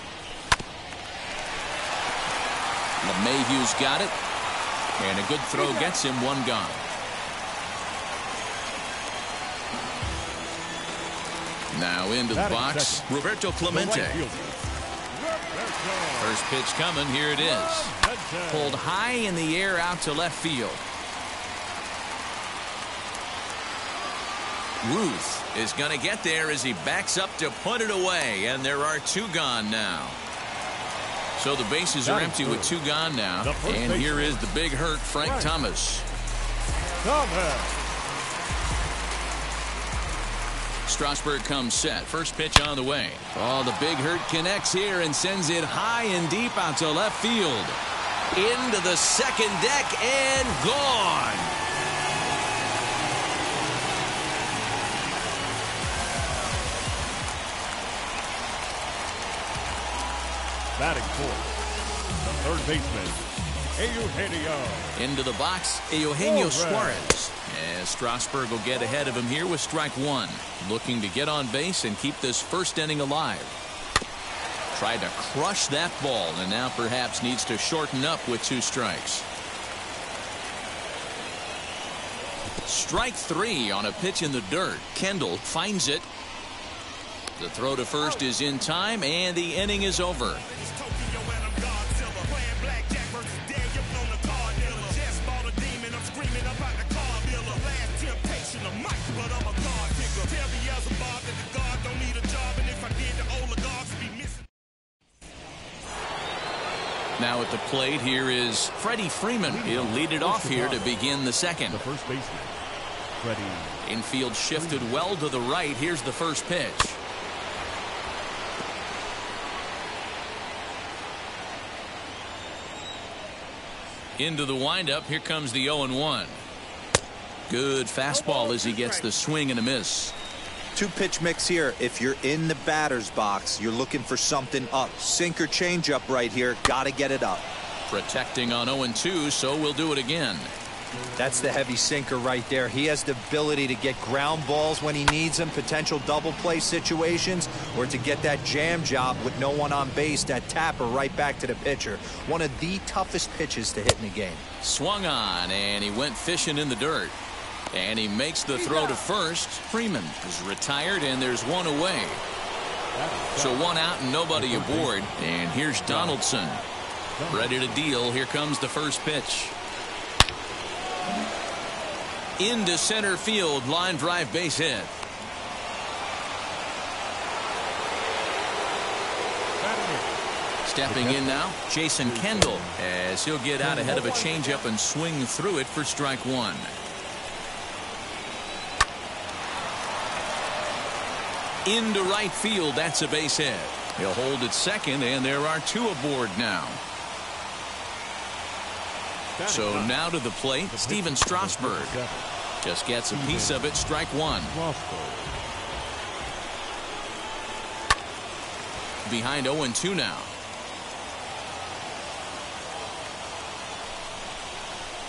LeMahieu's got it. And a good throw gets him one gone. Now into the box, Roberto Clemente. First pitch coming. Here it is. Pulled high in the air out to left field. Ruth is going to get there as he backs up to put it away. And there are two gone now. So the bases are empty with two gone now. And here is the big hurt, Frank Thomas. Strasburg comes set. First pitch on the way. Oh, the big hurt connects here and sends it high and deep out to left field. Into the second deck and gone. Batting fourth, the third baseman, Eugenio. Into the box, Eugenio Suarez. As Strasburg will get ahead of him here with strike one. Looking to get on base and keep this first inning alive. Tried to crush that ball and now perhaps needs to shorten up with two strikes. Strike three on a pitch in the dirt. Kendall finds it. The throw to first is in time and the inning is over. Now at the plate, here is Freddie Freeman. He'll lead it off here to begin the second. The first baseman, Freddie. Infield shifted well to the right. Here's the first pitch. Into the windup. Here comes the oh and one. Good fastball as he gets the swing and a miss. Two pitch mix here. If you're in the batter's box, you're looking for something up. Sinker changeup right here. Got to get it up. Protecting on oh and two, so we'll do it again. That's the heavy sinker right there. He has the ability to get ground balls when he needs them, potential double play situations, or to get that jam job with no one on base, that tapper right back to the pitcher. One of the toughest pitches to hit in the game. Swung on, and he went fishing in the dirt. And he makes the throw to first. Freeman is retired, and there's one away. So one out and nobody aboard. And here's Donaldson. Ready to deal. Here comes the first pitch. Into center field. Line drive base hit. Stepping in now, Jason Kendall, as he'll get out ahead of a changeup and swing through it for strike one. Into right field. That's a base hit. He'll hold at second, and there are two aboard now. So now to the plate, Steven Strasburg. Just gets a piece of it. Strike one. Behind oh and two now.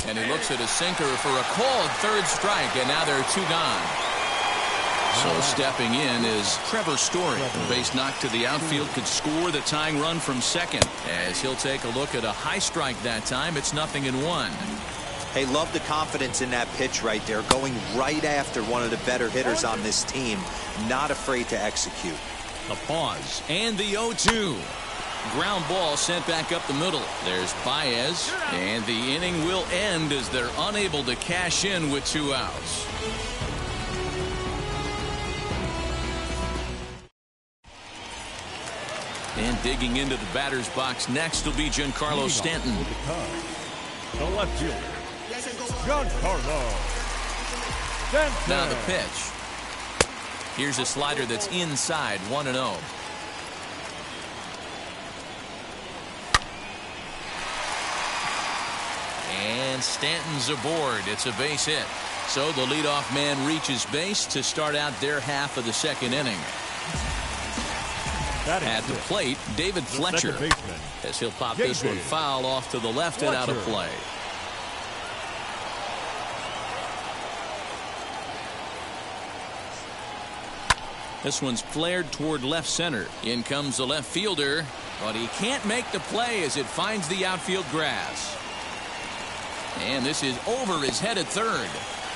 And he looks at a sinker for a called third strike, and now there are two gone. So stepping in is Trevor Story. The base knock to the outfield could score the tying run from second. As he'll take a look at a high strike that time, it's nothing in one. Hey, love the confidence in that pitch right there. Going right after one of the better hitters on this team. Not afraid to execute. The pause and the oh two. Ground ball sent back up the middle. There's Baez, and the inning will end as they're unable to cash in with two outs. And digging into the batter's box next will be Giancarlo Stanton. The left fielder, Giancarlo Stanton. Now the pitch. Here's a slider that's inside, one and oh. And Stanton's aboard. It's a base hit. So the leadoff man reaches base to start out their half of the second inning. At the plate, David Fletcher, as he'll pop this one foul off to the left and out of play. This one's flared toward left center. In comes the left fielder, but he can't make the play as it finds the outfield grass. And this is over his head at third.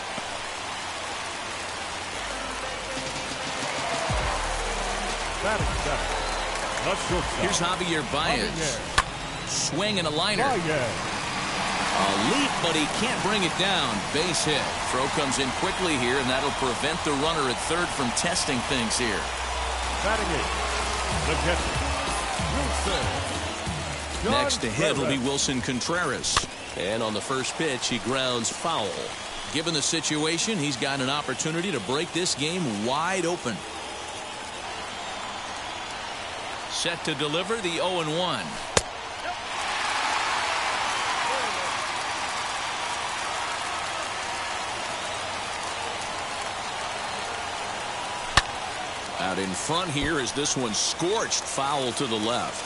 Here's Javier Baez. Swing and a liner. A leap, but he can't bring it down. Base hit. Throw comes in quickly here, and that'll prevent the runner at third from testing things here. Next to hit will be Wilson Contreras. And on the first pitch, he grounds foul. Given the situation, he's got an opportunity to break this game wide open. Set to deliver the oh and one. Out in front here is this one scorched foul to the left.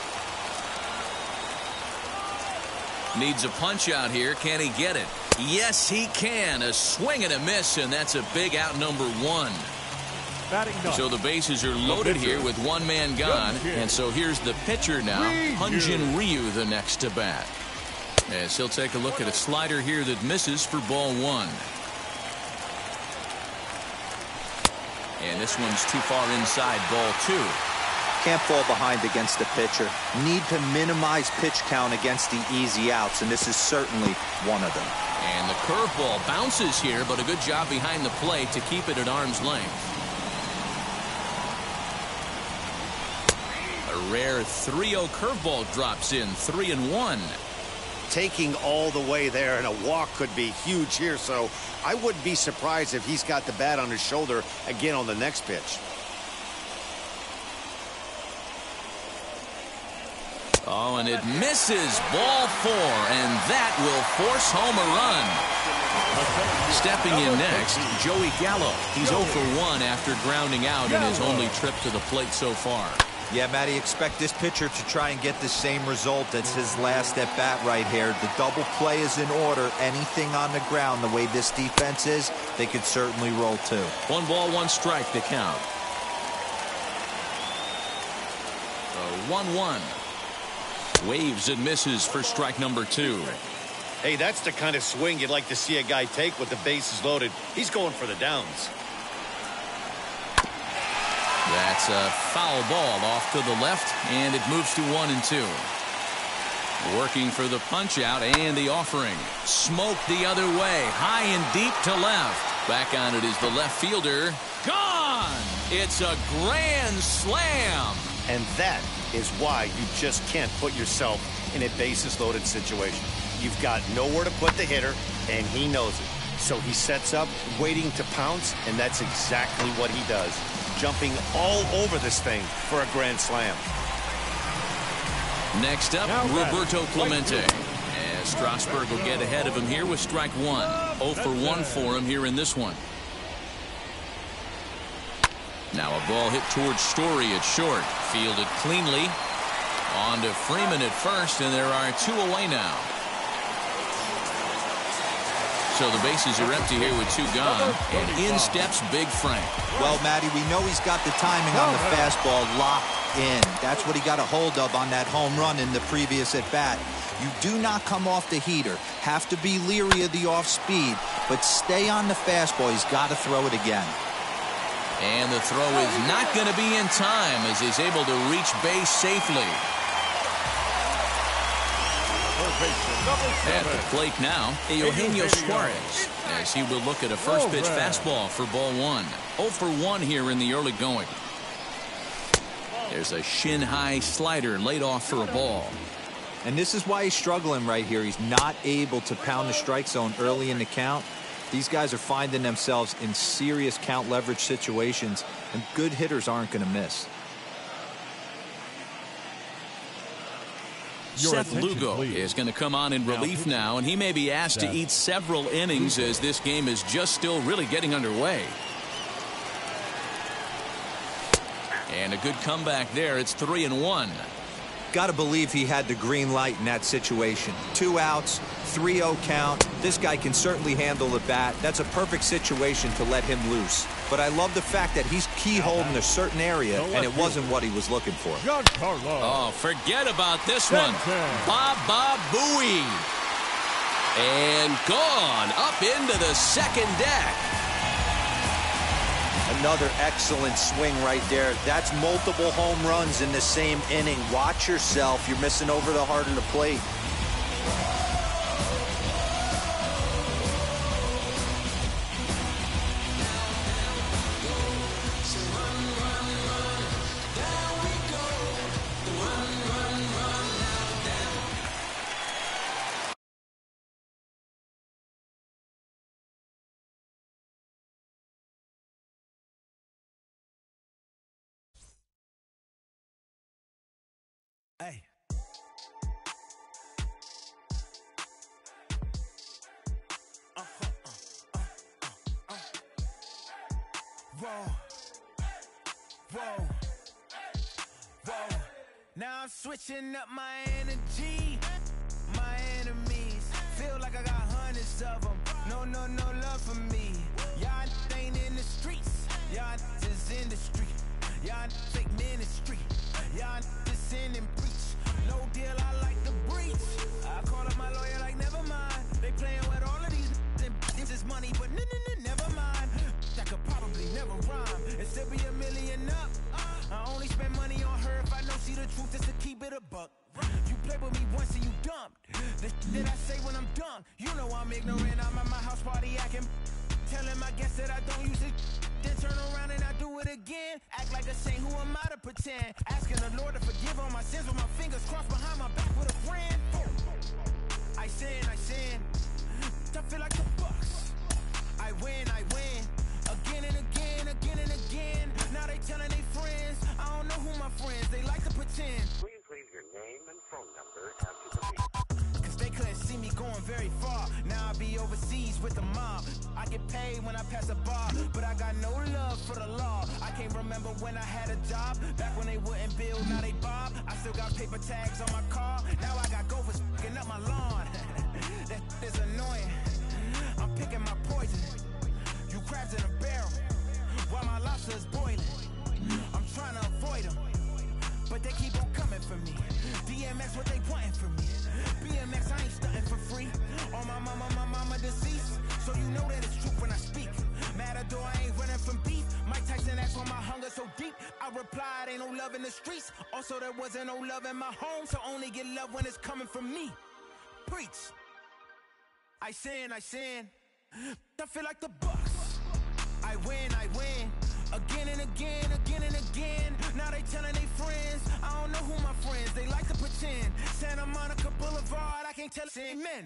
Needs a punch out here. Can he get it? Yes, he can. A swing and a miss, and that's a big out number one. So the bases are loaded here with one man gone, and so here's the pitcher now, Hyun-Jin Ryu, the next to bat. As he'll take a look at a slider here that misses for ball one. And this one's too far inside, ball two. Can't fall behind against the pitcher. Need to minimize pitch count against the easy outs, and this is certainly one of them. And the curveball bounces here, but a good job behind the plate to keep it at arm's length. A rare three oh curveball drops in, three and one. Taking all the way there, and a walk could be huge here, so I wouldn't be surprised if he's got the bat on his shoulder again on the next pitch. Oh, and it misses. Ball four, and that will force home a run. Stepping in next, Joey Gallo. He's oh for one after grounding out in his only trip to the plate so far. Yeah, Matty, expect this pitcher to try and get the same result. That's his last at bat right here. The double play is in order. Anything on the ground, the way this defense is, they could certainly roll too. One ball, one strike to count. one one. Waves and misses for strike number two. Hey, that's the kind of swing you'd like to see a guy take with the bases loaded. He's going for the downs. That's a foul ball off to the left, and it moves to one and two. Working for the punch out and the offering. Smoked the other way, high and deep to left. Back on it is the left fielder. Gone! It's a grand slam. And that is why you just can't put yourself in a bases loaded situation. You've got nowhere to put the hitter, and he knows it. So he sets up, waiting to pounce, and that's exactly what he does. Jumping all over this thing for a grand slam. Next up, Roberto Clemente. As Strasburg will get ahead of him here with strike one. oh for one for him here in this one. Now a ball hit towards Story at short. Fielded cleanly. On to Freeman at first, and there are two away now. So the bases are empty here with two gone, and in steps Big Frank. Well, Matty, we know he's got the timing on the fastball locked in. That's what he got a hold of on that home run in the previous at-bat. You do not come off the heater. Have to be leery of the off-speed, but stay on the fastball. He's got to throw it again. And the throw is not going to be in time as he's able to reach base safely. At the plate now, Eugenio Suarez, as he will look at a first pitch fastball for ball one. oh for one here in the early going. There's a shin-high slider laid off for a ball. And this is why he's struggling right here. He's not able to pound the strike zone early in the count. These guys are finding themselves in serious count leverage situations, and good hitters aren't going to miss. Your Seth Lugo please. is going to come on in relief now, and he may be asked Seth. to eat several innings Lugo. as this game is just still really getting underway. And a good comeback there. It's three and one. Got to believe he had the green light in that situation. Two outs, three oh count. This guy can certainly handle the bat. That's a perfect situation to let him loose. But I love the fact that he's keyholed in a certain area, and it wasn't what he was looking for. Oh, forget about this one. Baba Booey. And gone up into the second deck. Another excellent swing right there. That's multiple home runs in the same inning. Watch yourself. You're missing over the heart of the plate. Hey. Uh-huh, uh, uh, uh, uh. Whoa. Whoa. Whoa. Now I'm switching up my energy. My enemies feel like I got hundreds of them. No, no, no love for me. Y'all ain't in the streets. Y'all just in the street. Y'all fake ministry. Y'all just sin and preach. No deal, I like the breach. I call up my lawyer like, never mind. They playing with all of these and this is money, but n -n -n never mind. That could probably never rhyme and still be a million up. I only spend money on her if I know she the truth just to keep it a buck. You play with me once and you dumped. The shit that I say when I'm done. You know I'm ignorant, I'm at my house party acting. Telling my guests that I don't use it. Then turn around and I do it again. Act like a saint, who am I to pretend? Asking the Lord to forgive all my sins with my fingers crossed behind my back with a friend. I sin, I sin. I feel like the Bucks. I win, I win. Again and again, again and again. Now they telling their friends. I don't know who my friends, they like to pretend. Please leave your name and phone number after the beep. They couldn't see me going very far. Now I be overseas with the mob. I get paid when I pass a bar, but I got no love for the law. I can't remember when I had a job. Back when they wouldn't build, now they bob. I still got paper tags on my car. Now I got gophers f***ing up my lawn. That is annoying. I'm picking my poison. You crabs in a barrel, while my lobster is boiling. I'm trying to avoid them, but they keep on coming for me. D M X, what they wanting from me? B M X, I ain't stunting for free. On my mama, my mama deceased, so you know that it's true when I speak. Matador, I ain't running from beef. Mike Tyson asked why my hunger so deep. I replied, ain't no love in the streets. Also, there wasn't no love in my home, so only get love when it's coming from me. Preach. I sin, I sin. I feel like the Bucks. I win, I win. Again and again, again and again. Now they telling their friends. I don't know who my friends, they like to pretend. Santa Monica Boulevard, I can't tell it. Amen.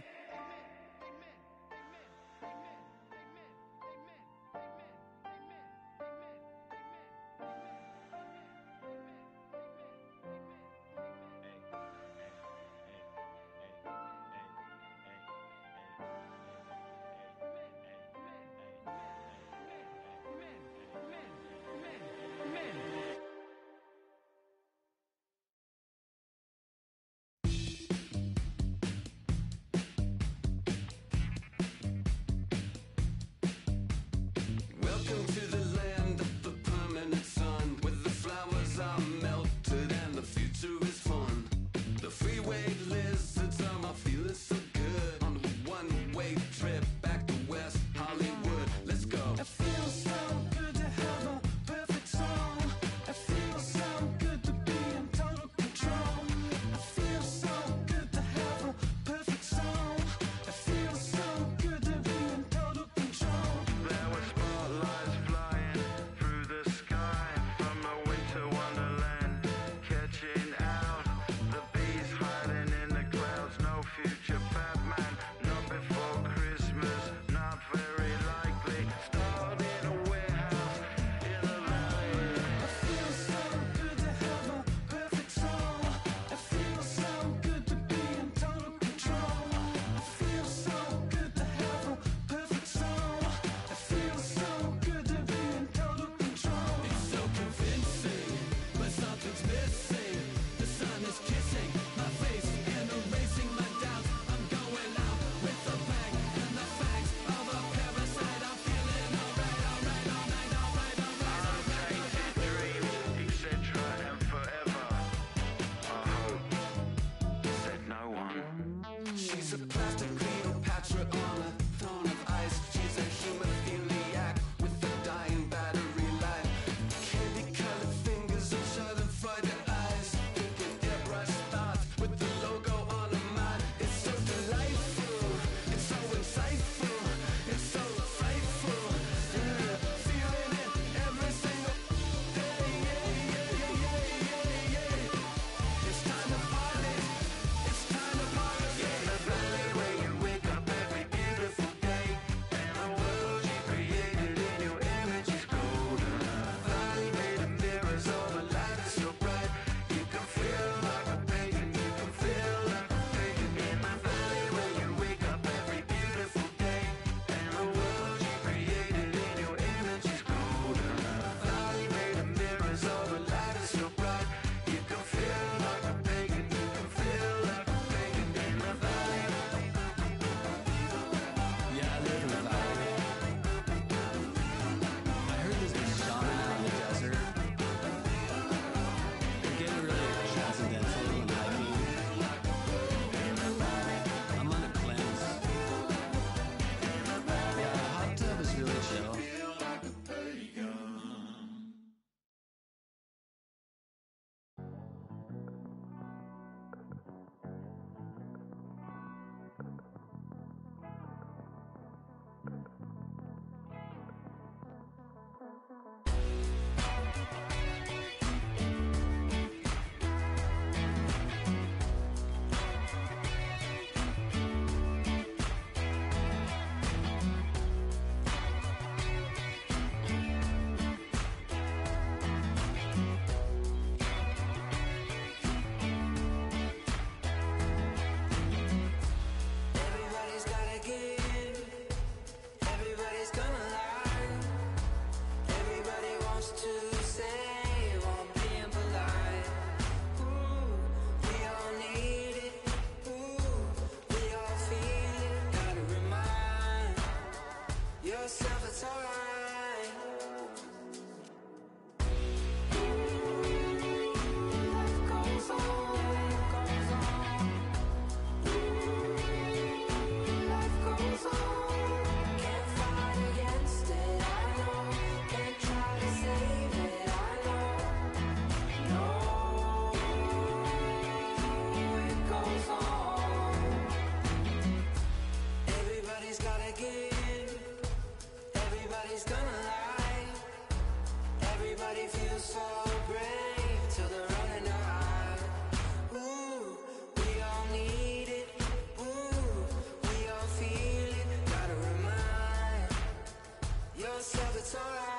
we feel so brave till the running out. Ooh, we all need it. Ooh, we all feel it. Gotta remind yourself it's alright.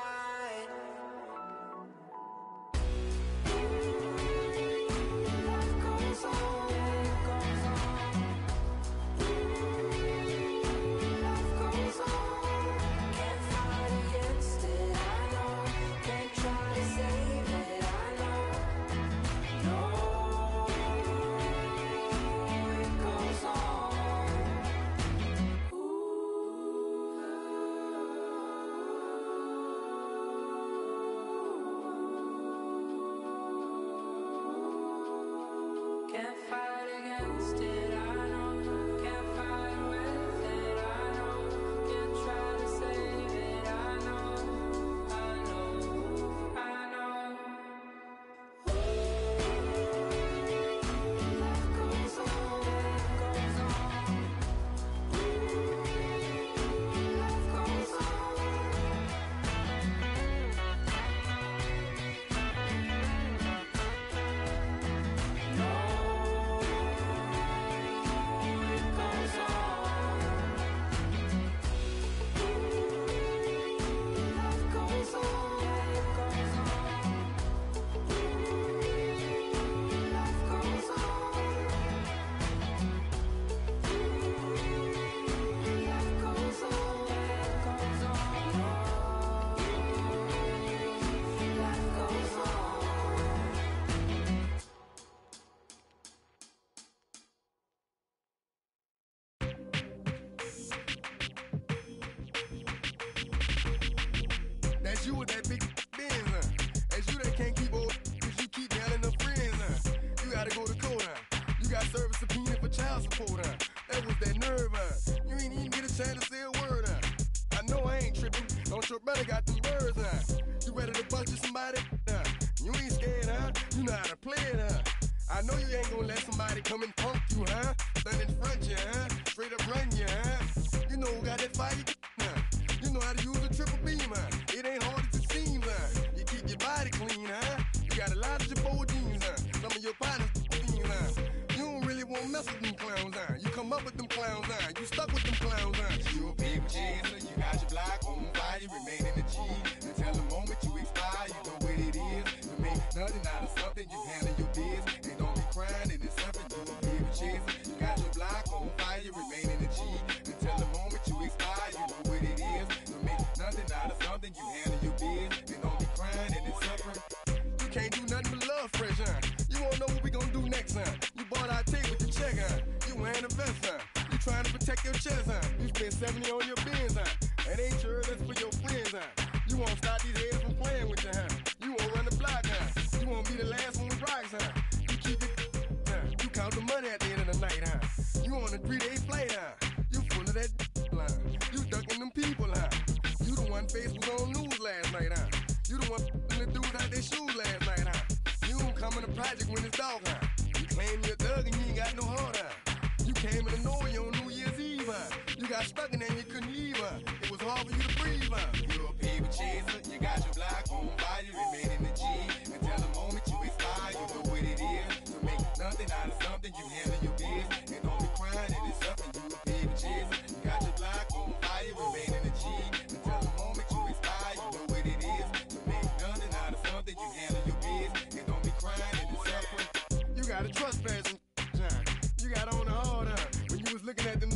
You with that big Benz, huh? That's you that can't keep old, cause you keep yelling the friends, huh? You gotta go to court, huh? You got service subpoena for child support, huh? That was that nerve, huh? You ain't even get a chance to say a word, huh? I know I ain't tripping, don't your brother got them birds, huh? You ready to bust you somebody, huh? You ain't scared, huh? You know how to play it, huh? I know you ain't gonna let somebody come and punk you, huh? Stand in front you, huh? Straight up run you, huh? You know who got that fire, huh? You know how to use a triple beam, huh? It ain't hard as it seems, huh? You keep your body clean, huh? You got a lot of your bold jeans, huh? Some of your partners, huh? You don't really want to mess with them clowns, huh? You come up with them clowns, huh? You stuck with them clowns, huh? You a paper chaser, you got your block on fire, you remain in the G. Until the moment you expire, you know what it is. You make nothing out of something, you handle your biz. And don't be crying, and it's something, you a paper chaser. You got your block on fire, you remain in the G. Until the moment you expire, you know what it is. You make nothing out of something, you handle your biz. And don't be crying, and it's suffering. You can't do nothing but love fresh, huh? You won't know what we gonna do next, huh? You bought our tape with the check, huh? You wearing a vest, huh? You trying to protect your chest, huh? You spent seventy on your bins, huh? That ain't sure that's for your friends, huh? You won't stop these heads from playing with you, huh? You won't run the block, huh? You won't be the last one with rocks, huh? You keep it, huh? You count the money at the end of the night, huh? You on a three-day flight, huh? You full of that line. You ducking them people, huh? You the one face was on news last night, huh? You the one the dudes out their shoes last night, huh? You don't come in the project when it's dark, huh? You claim you're a thug and you ain't got no heart, huh? You came in the Norway on New Year's Eve, huh? You got stuck in there and you couldn't leave, huh? It was hard for you to breathe, huh? You're a paper chaser, you got your block on fire, you remain in the G. Until the moment you expire, you know what it is. To make nothing out of something, you handle your biz. And don't be crying, and it's something, you a paper chaser. You got your block on fire, you remain in the G. Until the moment you expire, you know what it is. To make nothing out of something, you handle your biz. And don't be crying, and it's suffering. You got a trespassing, huh? You got on the hard, huh? When you was looking at them,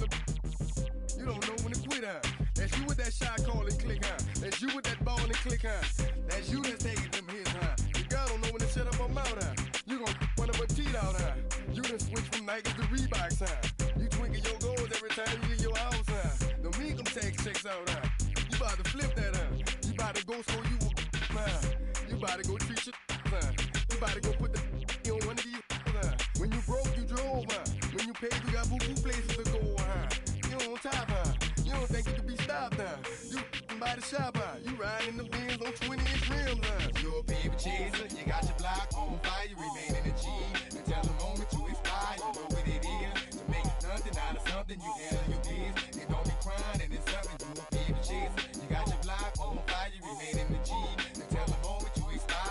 you don't know when to quit, huh? That's you with that shot call and click, huh? That's you with that ball and click, huh? That's you that's taking them hits, huh? The girl don't know when to shut up her mouth, huh? You gon' one of her teeth out, huh? You done switch from Nike to Reeboks, huh? You twinkle your goals every time you leave your house, huh? Don't make them take checks out, huh? You about to flip that, huh? You about to go so you will, huh? You about to go treat your, huh? You about to go put the on one of these, huh? When you broke, you drove, huh? When you paid, you got boo-boo places to go, huh? You on top, huh? You don't think you can be stopped, huh? You by the shop, huh? You riding the Benz on twenty inch rims, huh? You're a paper chaser, you got your block on fire, you remain in the G. Until the moment you expire, you know what it is. To make nothing out of something, you handle your biz. And don't be crying, and it's something, you a paper chaser. You got your block on fire, you remain in the G. Until the moment you expire,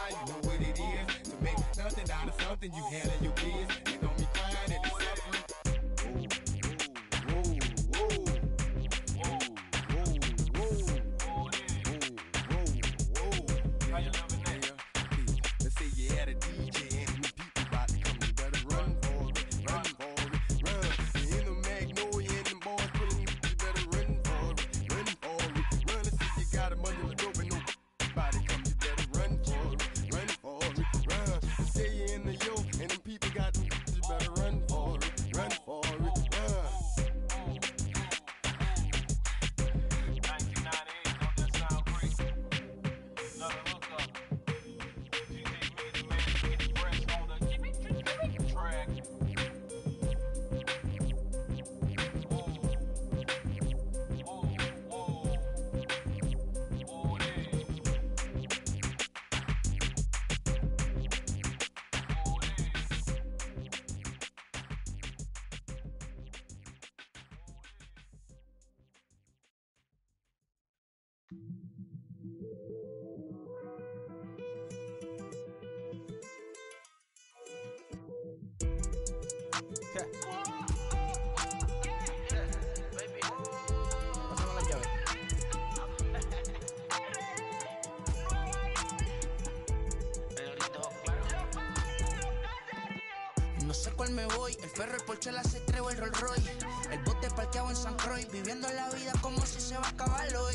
No sé cuál me voy, el ferro, el Porsche, la C tres o el Rolls Royce. El bote parqueado en San Croix, viviendo la vida como si se va a acabar hoy.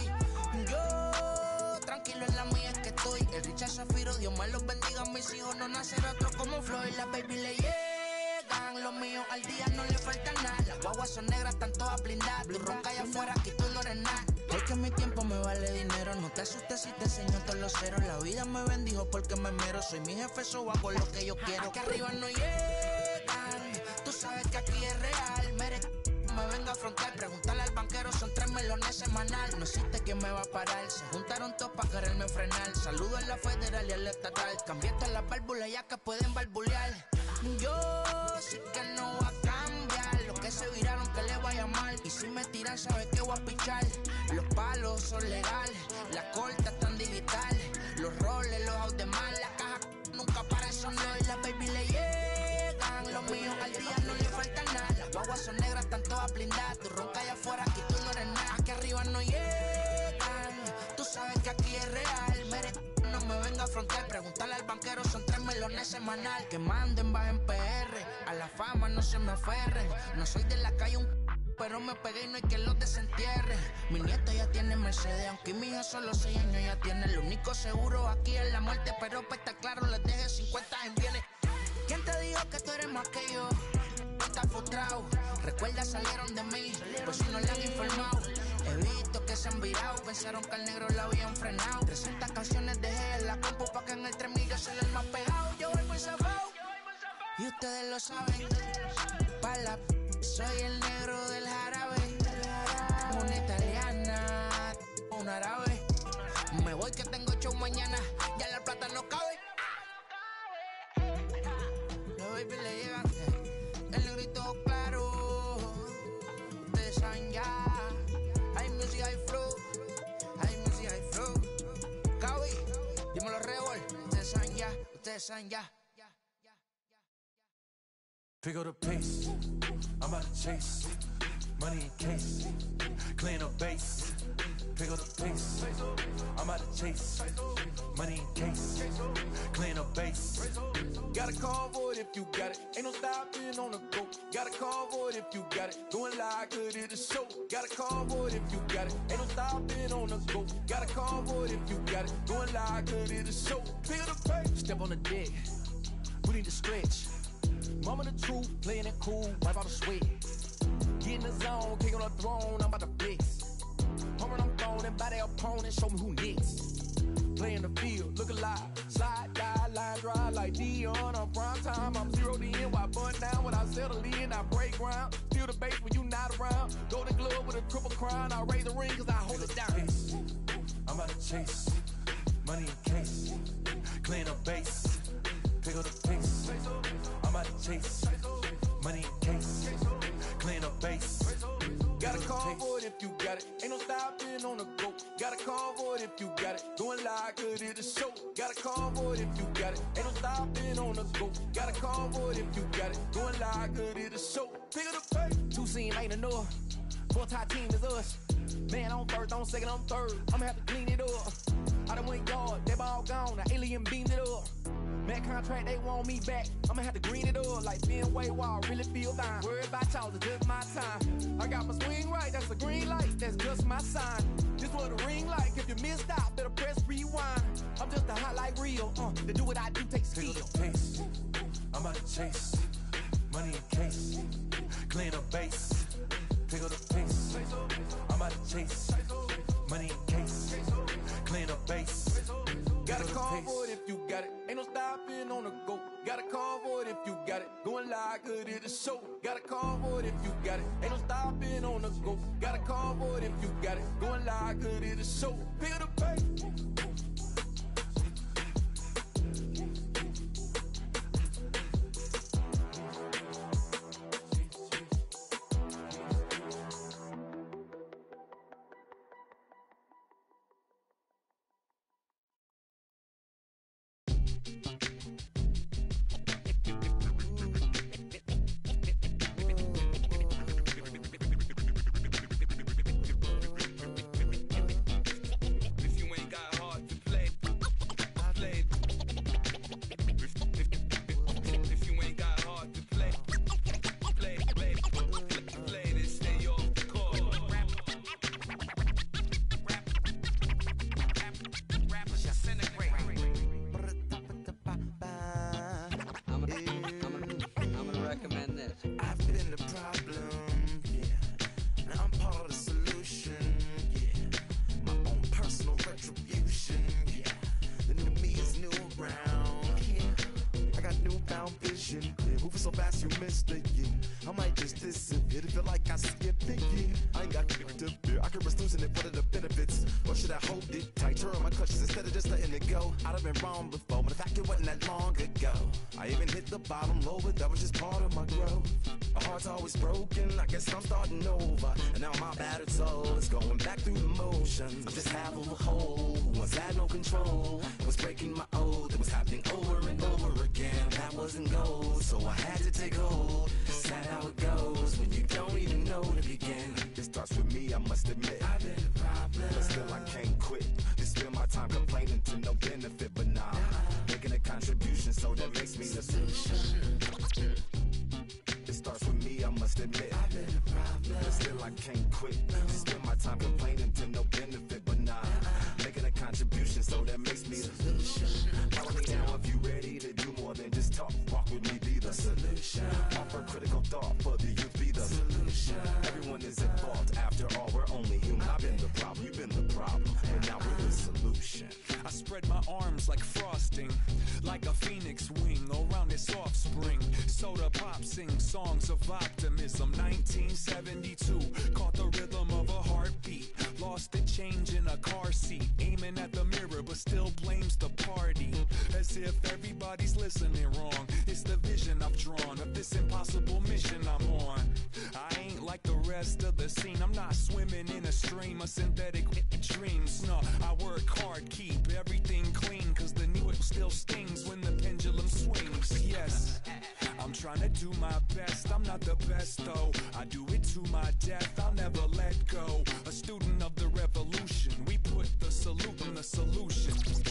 Yo, tranquilo en la mía es que estoy. El Richard Zafiro, Dios me los bendiga, mis hijos no nacer otro como Floyd. Las baby le llegan, los míos al día no le falta nada. Las guaguas son negras, están todas blindadas. Tu ronca allá afuera, aquí tú no eres nada. Es que mi tiempo me vale dinero, no te asustes si te enseño todos los ceros. La vida me bendijo porque me mero, soy mi jefe, so hago lo que yo quiero. Aquí arriba no llegan, tú sabes que aquí es real. Mere, me venga a afrontar, preguntarle al banquero, son tres melones semanal. No existe quien me va a parar, se juntaron todos para quererme frenar. Saludo a la federal y a la estatal, cambié todas las válvulas ya que pueden barbulear. Yo sí que no voy a cambiar, los que se viraron que le vaya mal. Y si me tiran sabes que voy a pichar. Los palos son legales, las cortas están digitales. Los roles, los out de mal, la caja nunca para eso no. Y las baby le llegan, los míos al día no le falta nada. Las guaguas son negras, están todas blindadas. Tu ronca allá afuera, aquí tú no eres nada. Aquí arriba no llegan, tú sabes que aquí es real. Mere, no me venga a afrontar, preguntarle al banquero, son tres melones semanal. Que manden, bajen P R, a la fama no se me aferren. No soy de la calle un pero me pegué y no hay que los desentierre. Mi nieto ya tiene Mercedes, aunque mi hija solo seis años ya tiene. Lo único seguro aquí es la muerte, pero para estar claro les deje cincuenta en bienes. ¿Quién te dijo que tú eres más que yo? Tú estás frustrado, recuerda salieron de mí, pues si no le han informado. He visto que se han virado, pensaron que al negro la habían frenado. trescientas canciones dejé en la compu pa' que en el tres mil yo sea el más pegado. Yo voy muy zafado, y ustedes lo saben. Pa' la soy el negro del jarabe, una italiana, un árabe. Me voy que tengo show mañana, ya la plata no cabe. Los baby le llegan, el negrito claro. Ustedes saben ya, hay music, hay flow, hay music, hay flow. Cabi, dímelo Rebol, ustedes saben ya, ustedes saben ya. Pick up the pace, I'm out to chase, money in case, clean up base. Pick up the pace, I'm out to chase, money in case, clean up base. Got a call for it if you got it, ain't no stopping on the go. Got a call for it if you got it, going live, good at the show. Got a call for it if you got it, ain't no stopping on the go. Got a call for it if you got it, going live, good at the show. Pick up the pace, step on the deck, we need to stretch. Mama the truth, playing it cool, wipe out the sweat. Get in the zone, king on the throne, I'm about to flex. Home run, I'm throwing by their opponent, show me who next. Play in the field, look alive. Slide, die, line drive like Dion on prime time. I'm zero to end, while bun down when I settle in. I break ground, steal the base when you not around. Golden glove with a triple crown, I raise the ring cause I hold it down. I'm about to chase, money in case, clean up base. Pick up the pace, I'm out to chase, money in case, clean up base. Got a call for it if you got it, ain't no stopping on the go. Got a call for it if you got it, going live, good at the show. Got a call for it if you got it, ain't no stopping on the go. Got a call for it if you got it, going live, good at the show. Pick up the pace. Two scene ain't enough, four tie team is us. Man on first, on second, on third, I'ma have to clean it up. I done went yard, they ball gone, the alien beamed it up. Man contract, they want me back. I'ma have to green it up like Fenway Wall, really feel fine. Worried about y'all, it's just my time. I got my swing right, that's a green light, that's just my sign. This what a ring like, if you missed out, better press rewind. I'm just a hot like real, uh, to do what I do takes skill. Pick up the pace, I'm out to chase, money in case, clean up base. Pick up the pace, I'm out to chase, money in case, clean up base. Got a call for it if you got it, ain't no stopping on the go. Got a call for it if you got it, going live, good at the show. Got a call for it if you got it, ain't no stopping on the go. Got a call for it if you got it, going live, good at the show. Pick up the pace. so fast you missed it, yeah. I might just disappear to feel like I skip it, yeah. I ain't got to fear. I could risk losing it for the benefits. Or should I hold it tight, turn my clutches instead of just letting it go? I'd have been wrong before, but the fact it wasn't that long ago. I even hit the bottom low, but that was just part of my growth. My heart's always broken, I guess I'm starting over. And now my battered soul is going back through the motions. I'm just half of a whole, who once had no control. It was breaking my oath, it was happening over and over again. That wasn't gold, so I had to take hold. Sad how it goes when you don't even know to begin. It starts with me, I must admit. I've been a problem, but still I can't quit. Just spend my time complaining to no benefit, but nah, making a contribution, so that makes me the solution. It starts with me, I must admit. I've been a problem, but still I can't quit. Just spend my time complaining to no benefit, but nah, making a contribution, so that makes me the solution. Follow me now if you ready to do more than just talk. Walk with me, be the solution. Offer critical thought for the youth, be the solution. Everyone is at fault, after all, we're only human. I've been the problem, you've been the problem, and now we're the solution. I spread my arms like frosting, like a phoenix wing around its offspring. Soda pop sings songs of optimism. nineteen seventy-two, caught the rhythm of a heartbeat. Lost the change in a car seat, aiming at the mirror but still blames the party. As if everybody's listening wrong. It's the vision I've drawn of this impossible mission I'm on. I ain't like the rest of the scene. I'm not swimming in a stream of synthetic dreams. No, I work hard, keep everything clean, cause the new it still stings when the pendulum swings. Yes, I'm trying to do my best. I'm not the best though, I do it to my death. I'll never let go. A student of the revolution, we put the salute in the solution.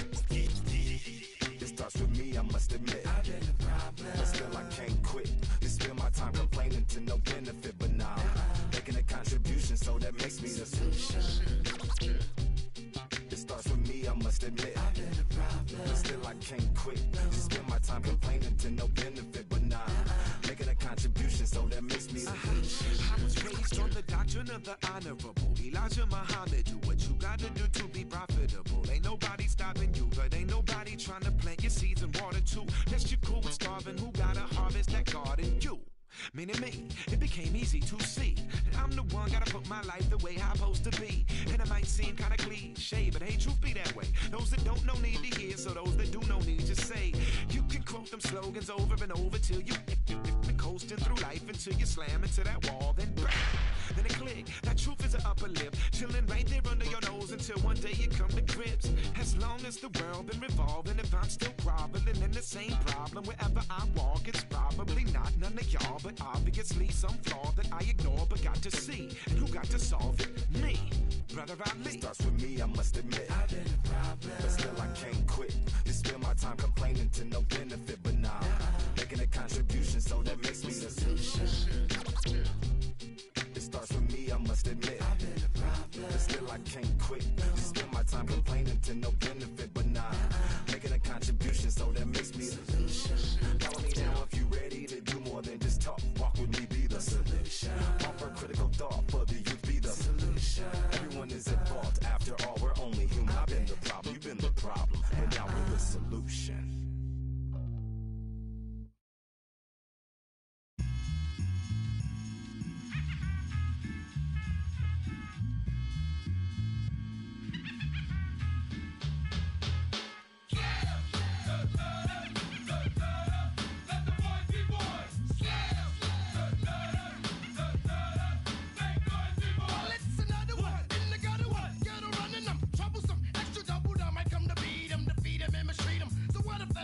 It starts with me, I must admit. I've been a problem, but still I can't quit. Just spend my time complaining to no benefit, but nah, making a contribution, so that makes me the solution. It starts with me, I must admit. I've been a problem, but still I can't quit. Just spend my time complaining to no benefit, but nah, making a contribution, so that makes me the solution. I was raised on the doctrine of the honorable Elijah Muhammad. Do what you gotta do to be profitable. Ain't nobody stopping you, but ain't nobody trying to plant your seeds and water too. That's your cool with starving. Who gotta harvest that garden? You. Meaning me, it became easy to see that I'm the one gotta put my life the way I'm supposed to be. And it might seem kinda cliche, but hey, truth be that way. Those that don't know need to hear, so those that do know need to say. You can quote them slogans over and over till you coasting through life until you slam into that wall, then bang, then it click. That truth is an upper lip, chilling right there under your nose until one day you come to grips. As long as the world been revolving, if I'm still groveling in the same problem wherever I walk, it's probably not none of y'all, but obviously some flaw that I ignore but got to see. And who got to solve it? Me, Brother Ali. It starts with me, I must admit. I've been a problem, but still I can't quit. Just spend my time complaining to no benefit, but nah, making a contribution, so that makes me the solution. It starts with me, I must admit. I've been a problem, but still I can't quit. Just spend my time complaining to no benefit, but nah, making a contribution, so that makes me the solution. Follow me now if you ready to do more than just talk. Walk with me, be the solution. Offer critical thought for the youth, be the solution. Everyone is at fault, after all, we're only human. I've been the problem, you've been the problem, and now we're the solution. Troublesome, extra double down might come to beat 'em, defeat 'em and mistreat 'em. So what if the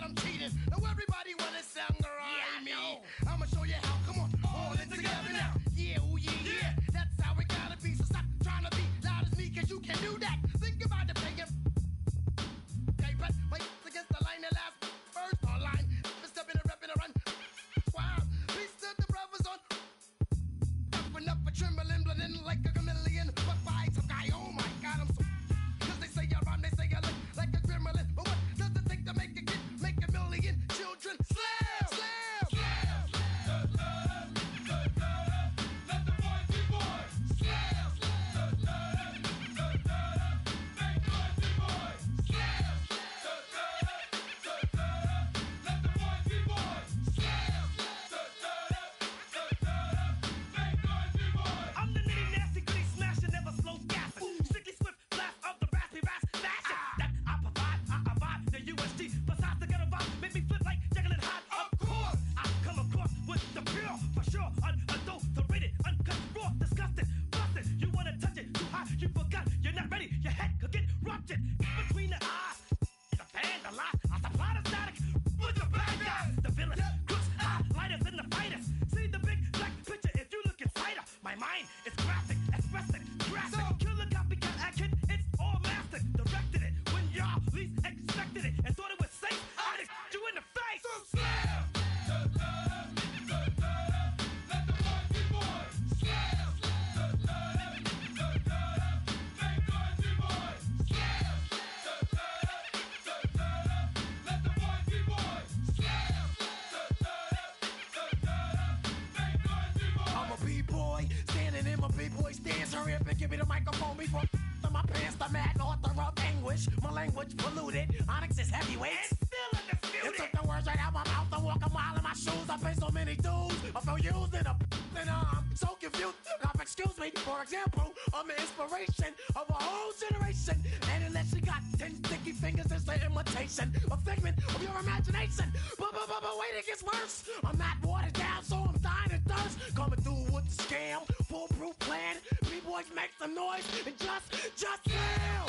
expected it and thought it was safe. I'd shoot you in the face. So slam. Let the Marching Boys slam. Make Marching Boys slam. Let the Marching Boys slam. I'm a b-boy, standing in my b-boy stance. Hurry up and give me the microphone before my pants. The mad author of anguish. My language polluted. Onyx is heavyweight. And still undisputed. You took the words right out my mouth. I walk a mile in my shoes. I pay so many dues. I feel used in a and I'm so confused. Now, excuse me, for example, I'm an inspiration of a whole generation. And unless you got ten sticky fingers, it's the imitation, a figment of your imagination. But, but, but, but wait, it gets worse. I'm not watered down, so I'm dying of thirst. Coming through with the scam, foolproof plan. B-boys make some noise and just, just slam.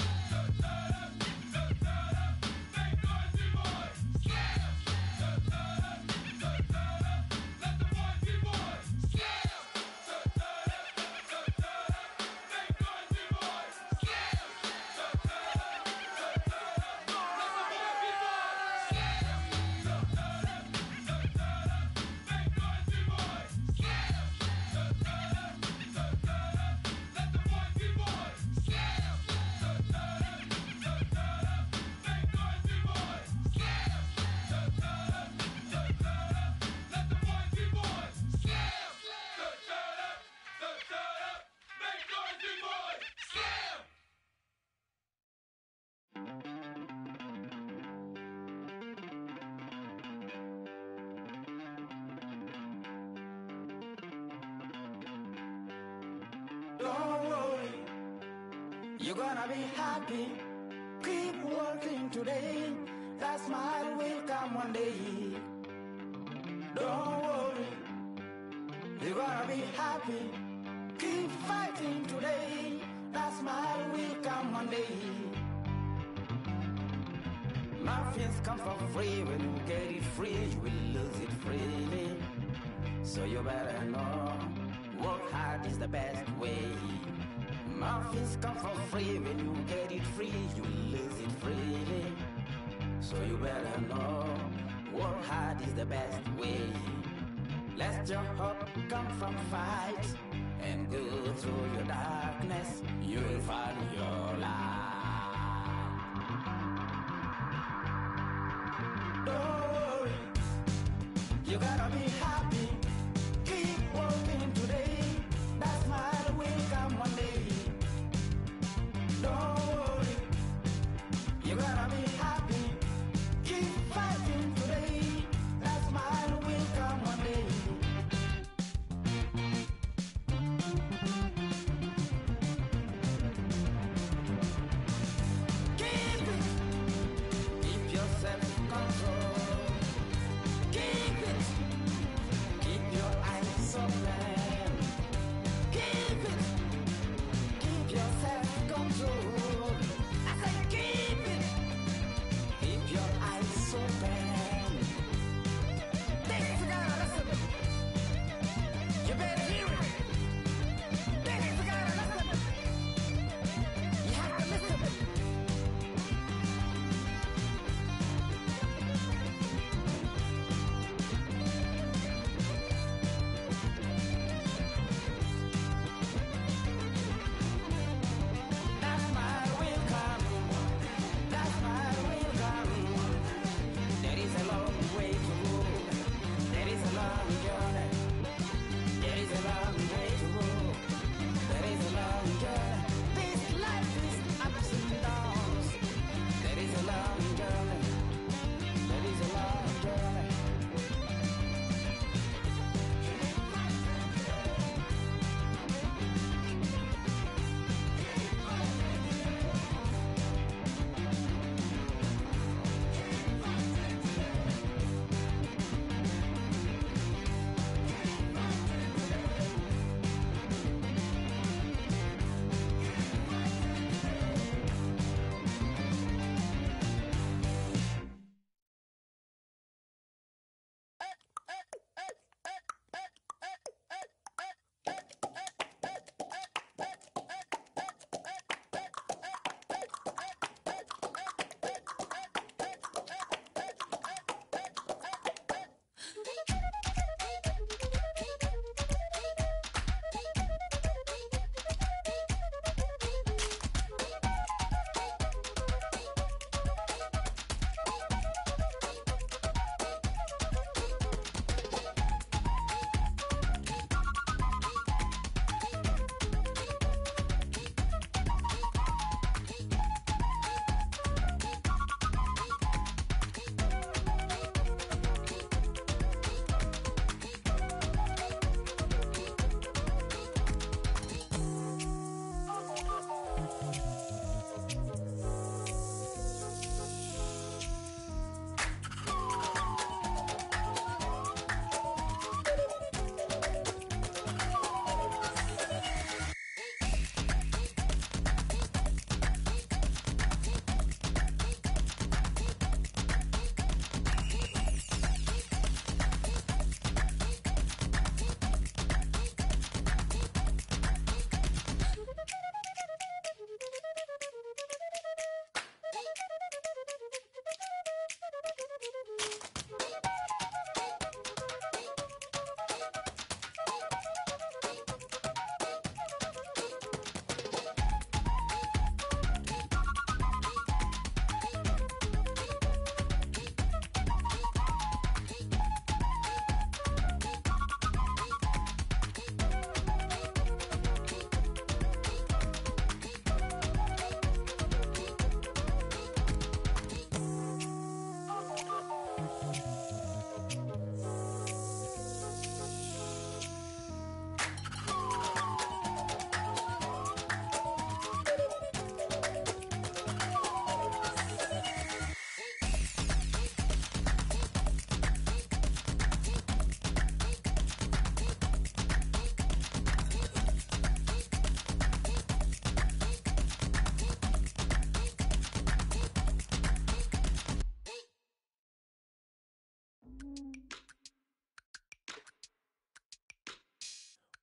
Don't worry, you're gonna be happy. Keep working today. That smile will come one day. Don't worry, you're gonna be happy. Keep fighting today. That smile will come one day. Muffins come for free. When you get it free, you will lose it freely. So you better know, work hard is the best way. Muffins come for free. When you get it free, you will lose it freely. So you better know, work hard is the best way. Let your hope come from fight and go through your darkness. You will find your light. Don't worry, you gotta be happy. Keep working today. That smile will come one day. Don't worry, you gotta be happy. Keep fighting today. That smile will come one day. Keep it. Keep your self-control. Keep it.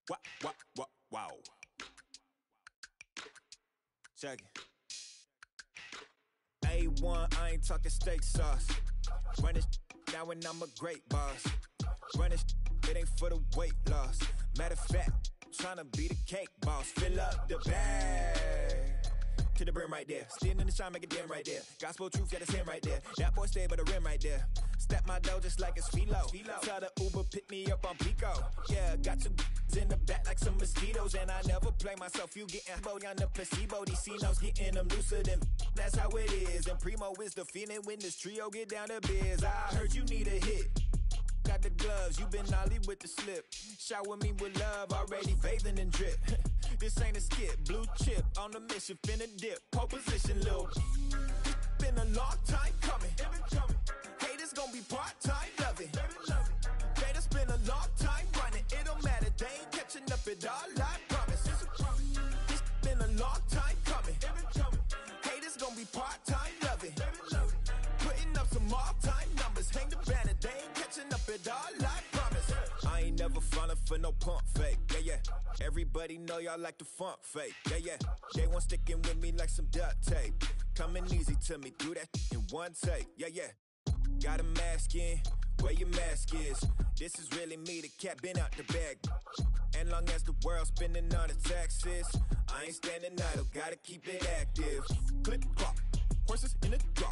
Wow, wow, wow, wow. Check it. A one, I ain't talking steak sauce. Run this now and I'm a great boss. Run this, it ain't for the weight loss. Matter of fact, tryna be the cake boss. Fill up the bag to the brim right there. Standing in the shine, make a dim right there. Gospel truth, got his hand right there. That boy stay by the rim right there. Step my dough just like it's Philo. Tell the Uber, pick me up on Pico. Yeah, got two in the back like some mosquitoes. And I never play myself, you getting body on the placebo. These C-notes getting them looser than that's how it is. And Primo is the feeling when this trio get down to biz. I heard you need a hit. Got the gloves, you been ollie with the slip. Shower me with love, already bathing in drip. This ain't a skip, blue chip on the mission, finna dip. Pole position, little. Been a long time coming. Haters gon' be part-time, love it. Haters been a long time running. It don't matter, they ain't catching up at all, I promise. It's been a long time coming. Haters gon' be part-time, love it. Putting up some all-time numbers. Hang the banner, they ain't catching up at all, I promise. I ain't never falling for no pump fake, yeah, yeah. Everybody know y'all like the funk fake, yeah, yeah. They want sticking with me like some duct tape. Coming easy to me, do that in one take, yeah, yeah. Got a mask in, where your mask is. This is really me, the cat been out the bag. And long as the world's spending on the taxes, I ain't standing idle, gotta keep it active. Click, clock, horses in the drop.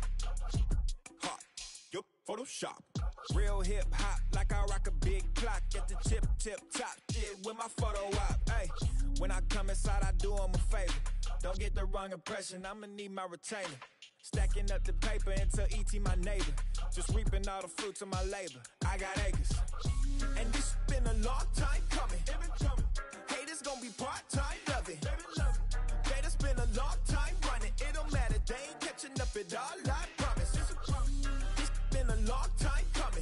Hot, yup, Photoshop. Real hip hop, like I rock a big clock at the tip, tip, top. Shit with my photo op, hey. When I come inside, I do them a favor. Don't get the wrong impression, I'ma need my retainer. Stacking up the paper until E T my neighbor. Just reaping all the fruits of my labor. I got acres. And this been a long time coming. Haters gon' be part-time, love it. Haters been a long time running. It don't matter, they ain't catching up at all, I promise. This been a long time coming.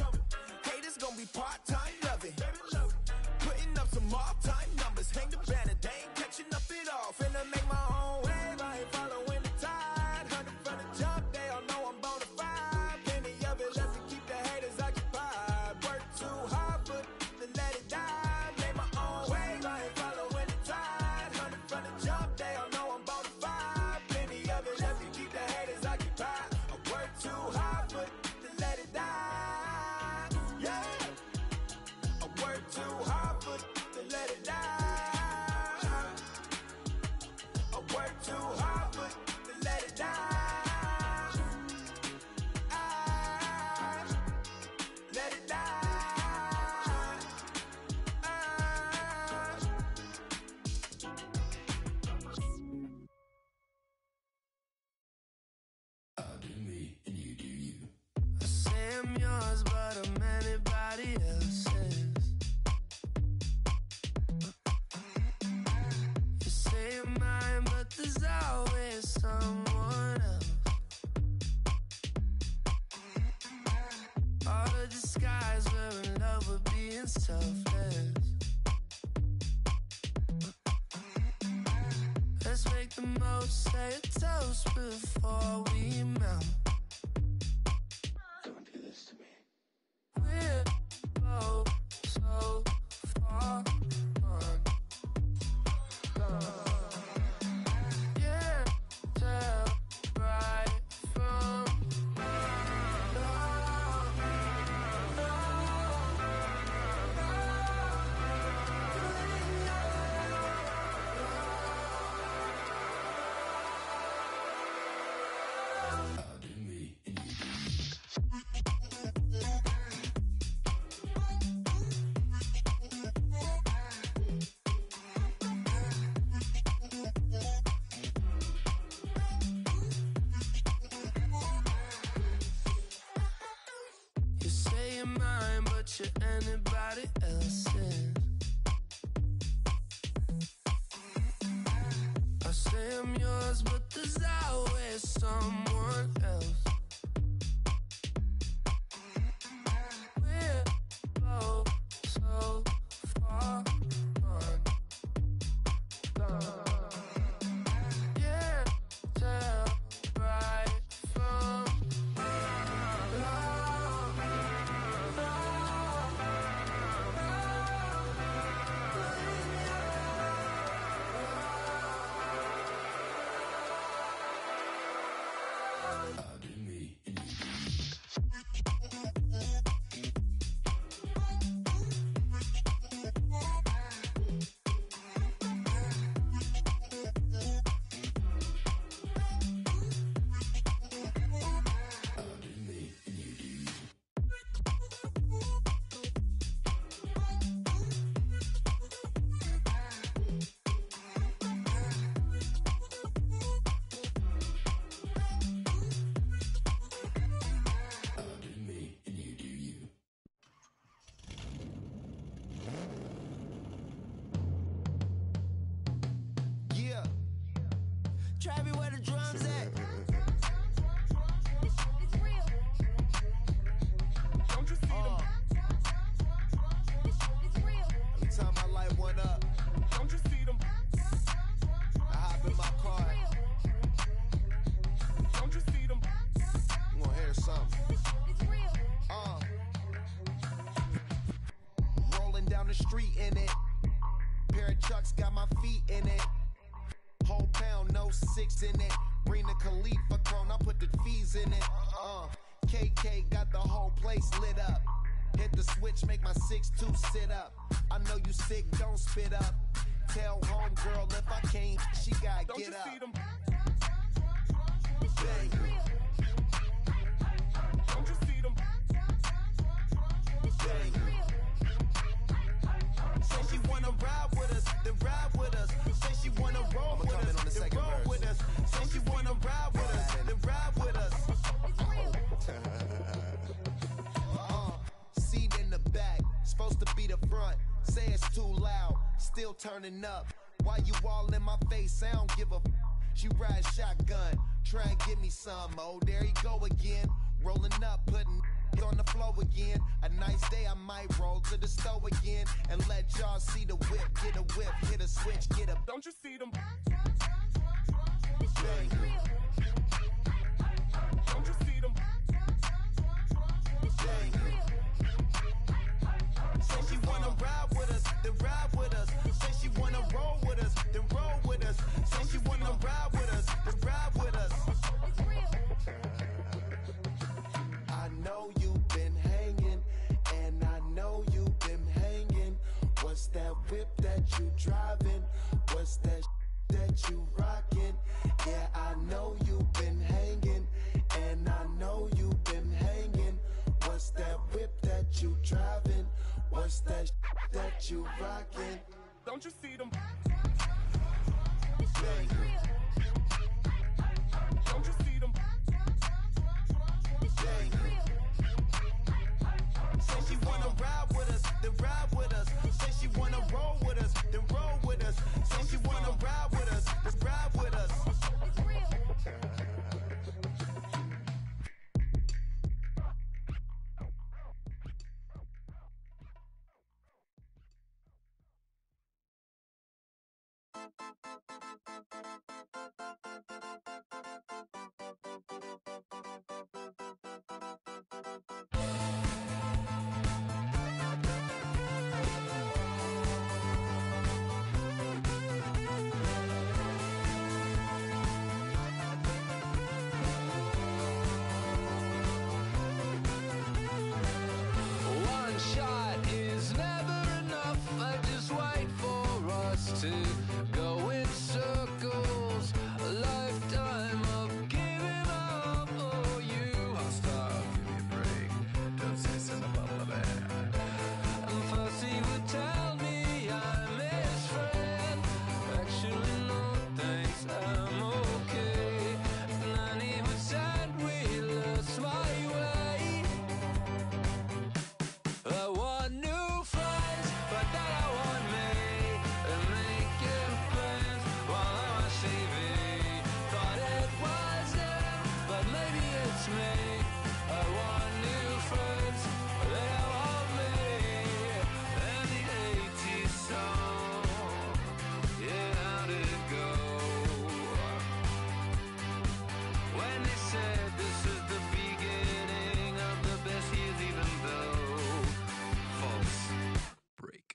Haters gon' be part-time, love it. Putting up some all-time numbers. Hang the banner, they ain't catching up at all. Finna make my own wave, I ain't following the tide. G's in it. Bring the Khalifa cone, I put the fees in it. Uh, K K got the whole place lit up. Hit the switch, make my six two sit up. I know you sick, don't spit up. Tell homegirl if I can't, she gotta Don't get you up. see them? Bang. Don't you see them? Bang. Say she wanna ride with us, then ride with us. Say she wanna roll with us, then roll with us. Say she wanna ride with us, then ride with us. uh, seat in the back, supposed to be the front. Say it's too loud, still turning up. Why you all in my face? I don't give a f. She ride shotgun, try and give me some. Oh, there he go again. Rolling up, putting on the floor again. A nice day, I might roll to the store again and let y'all see the whip. Get a whip, hit a switch, get a. Don't you see them? Bang. Don't you see them? Bang. Say she wanna ride with us, then ride with us. Say she wanna roll with us, then roll with us. Say she wanna ride with us, then ride with us. I know you've been hanging, and I know you've been hanging. What's that whip that you driving? What's that that you rocking? Yeah, I know you've been hanging, and I know you've been hanging. What's that whip that you driving? What's that that you rocking? Don't you see them? Bang. Don't you see them? Bang. Say she wanna ride with us, then ride with us. Say she wanna roll with us, then roll with us. Say she wanna ride with us, then ride with us. One shot is never enough. I just wait for us to go in circles. A lifetime of giving up. Oh, you hostile, give me a break. Don't say something about that. And first he would tell me I'm his friend. Actually, no thanks, I'm okay. And then he would send we lost my way. I want new friends, but then I want me. And making plans while I'm on T V. Thought it was him, but maybe it's me. I want new friends, but then I want me. And the eighties song, yeah, how did it go? When they said this is the beginning of the best years, even though false break.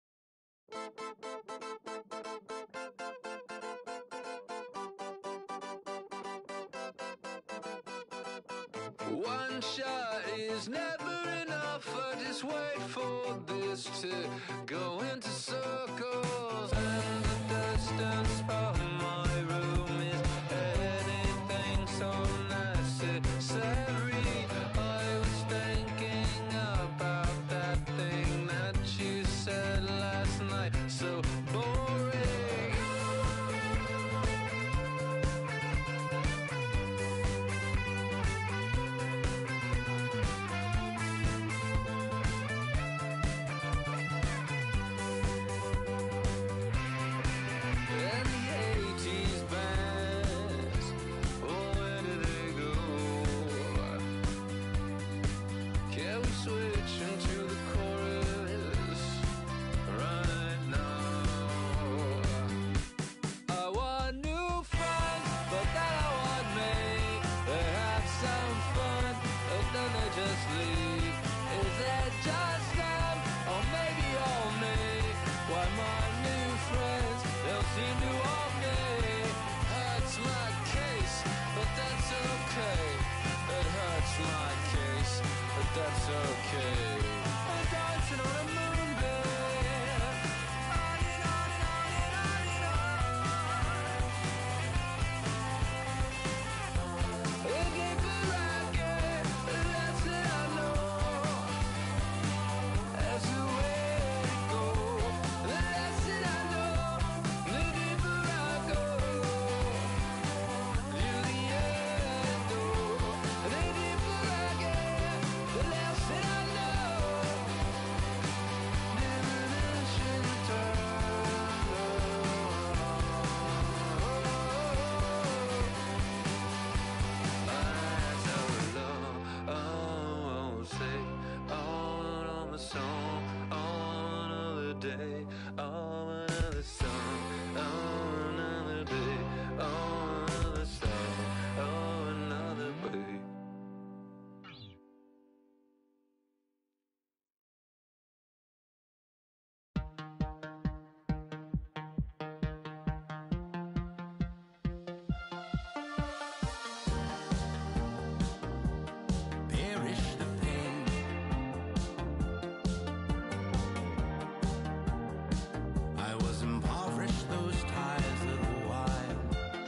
One shot is never enough. I just wait for this to go into circles. And the distance from my room is anything so necessary. I was thinking about that thing that you said last night. So boring. that's okay. I'm dancing on a moonbed, on and on and on and on and on. A deeper I get, the less that I know. As the way it goes, the less that I know. The deeper I go, to the end though. The deeper I get, the less that I know. Diminishing return. Oh, say, oh, on the song, on another day, on another song, on another day, on another song, on another day. Perish the pain. I was impoverished, those ties of the wild.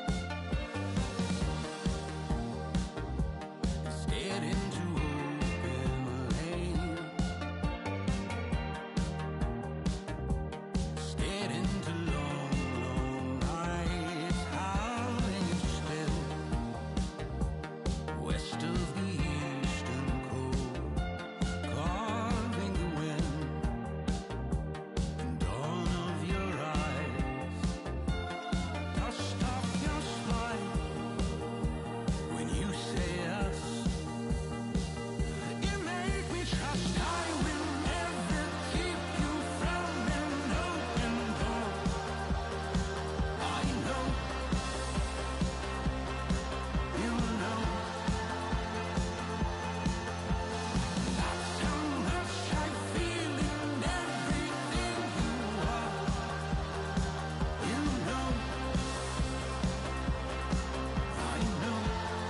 Stared into open lane. Stared into long, long nights, howling still. West of the eastern cold, carving the wind, and dawn of your eyes, dust off your slide. When you say us, you make me trust I will never keep you from an open door. I know, you know. That's how much I feel in everything you are. You know, I know.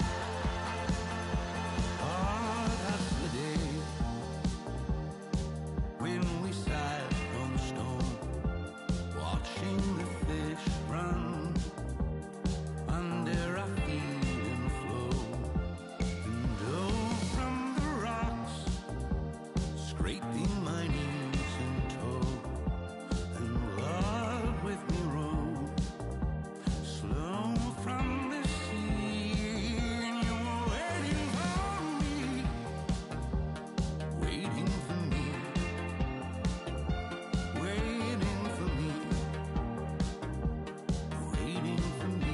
Ah, that's the day when we sat on the stone, watching the fish run under our feet and flow. And oh, from the rocks, scraping my knees and toe, and love with me roll slow from the sea. And you were waiting for me, waiting for me, waiting for me, waiting for me.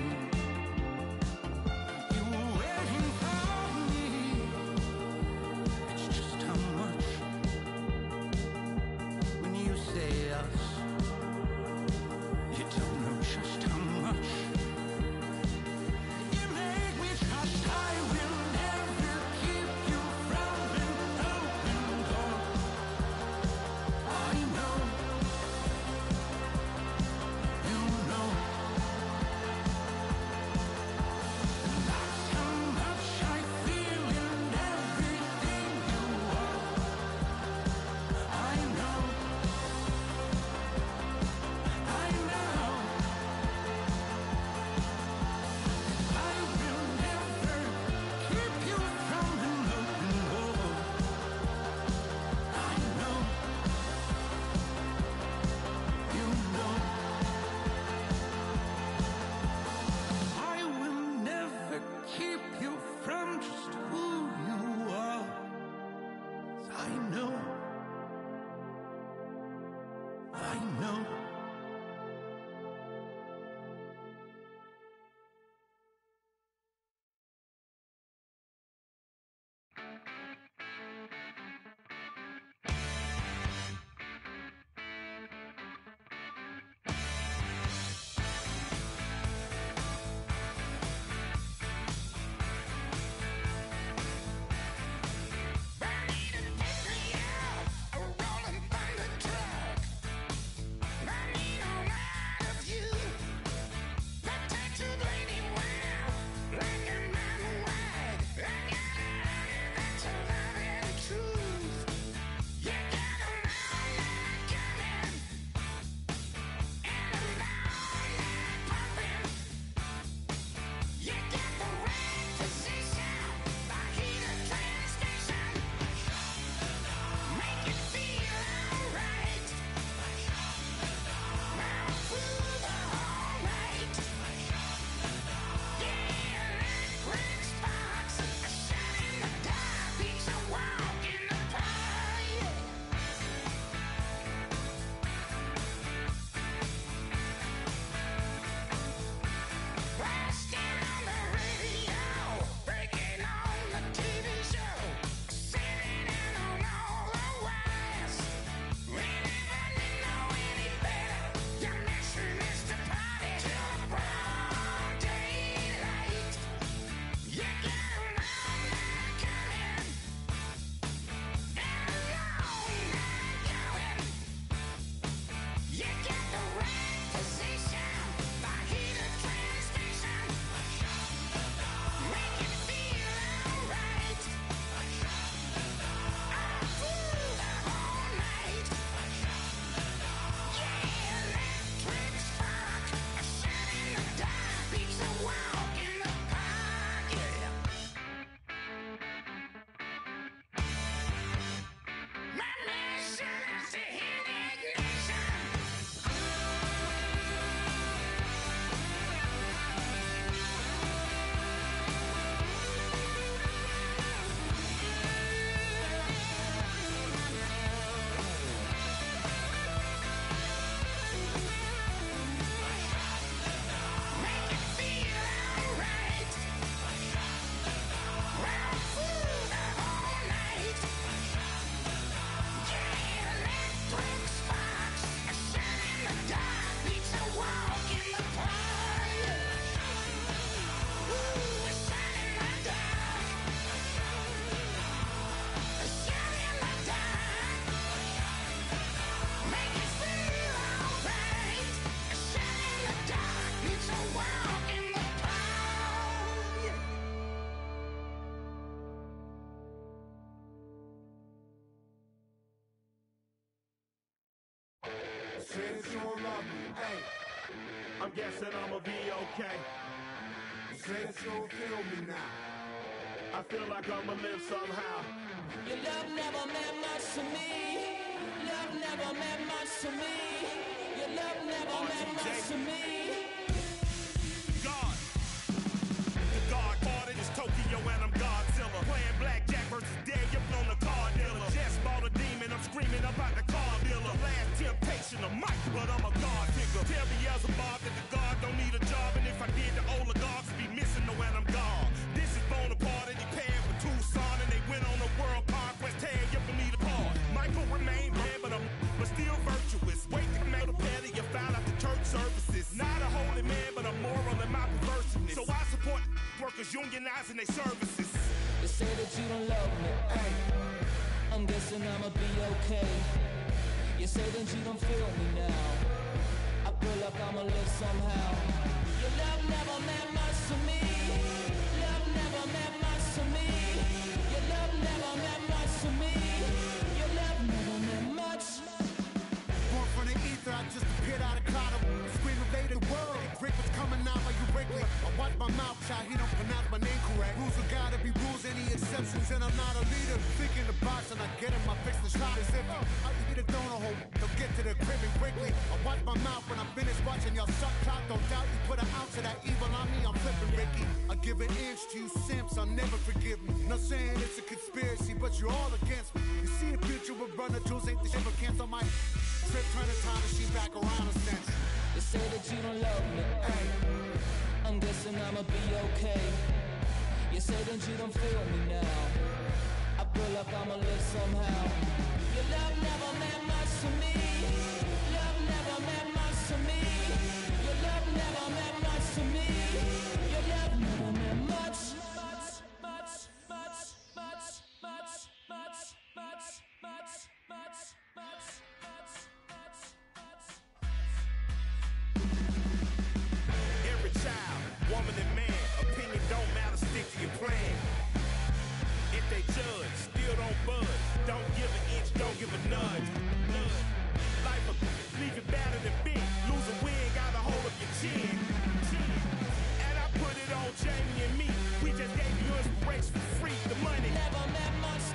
You were waiting for me. It's just how much when you say us, you don't know just how much. You make me trust I will never keep you from an open door. I know, you know. That's how much I feel in everything you are. I know, I know. I will never keep you from an open door. I know, you know. I will never keep you from just who you are. I know, I know. Ready to take me out, a rolling thunder truck. Say that you don't love me, hey. I'm guessing I'ma be okay. Say that you don't feel me now. I feel like I'ma live somehow. Your love never meant much to me. Love never meant much to me. Your love never meant much to me. God. The God part of this Tokyo and I'm Godzilla. Playing blackjack versus Daniel on the car dealer. Just bought a demon, I'm screaming about the car dealer. Last temptation of Mike, but I'm a God figure. Tell me as a Bob that the God don't need a job. And if I did, the oligarchs would be missing the when I'm gone. This is Bonaparte and he paired with Tucson. And they went on a world conquest. Tell you for me to part. Michael remained man, but I'm but still virtuous. Wake the man to petty, you found out the church services. Not a holy man, but I'm moral in my perverseness. So I support workers unionizing their services. They say that you don't love me. Hey. I'm guessing I'ma be okay. You say that you don't feel me now. I feel like I'ma live somehow. Your love never meant much to me. Love never meant much to me. Your love never meant much to me. Your love never meant much. Born from the ether, I just appeared out of cloud. Scream invaded the world. Rick was coming out like you Wrigley. I watch my mouth shot, he don't pronounce my name correct. Rules are gotta be rules, any exceptions, and I'm not a leader. Thinking the box and I get him, I fix the shot as if I eat a donut hole. They'll get to the crib and quickly. I watch my mouth when I'm finished watching y'all suck clock. Don't doubt you put an ounce of that evil on me, I'm flipping Ricky. I give an inch to you simps, I'll never forgive me. Not saying it's a conspiracy, but you're all against me. You see the future with brother Jules ain't the shit, but cancel my trip, turn the time machine back around a sense. They say that you don't love me. Hey. I'm guessing I'ma be okay. You say that you don't feel me now. I feel like I'ma live somehow. Your love never meant much to me. Love never meant much to me. Your love never meant much to me. Your love never meant much. Much, much, much, much, much, much, much, much, much, much, much, much, much. Every child, woman and man, opinion don't matter, stick to your plan. If they judge, still don't budge. Don't give an inch, don't give a nudge. Nudge. Life will leave you battered and bent. Lose a win, got a hold of your chin. And I put it on Jamie and me. We just gave you inspiration for free. The money never meant much.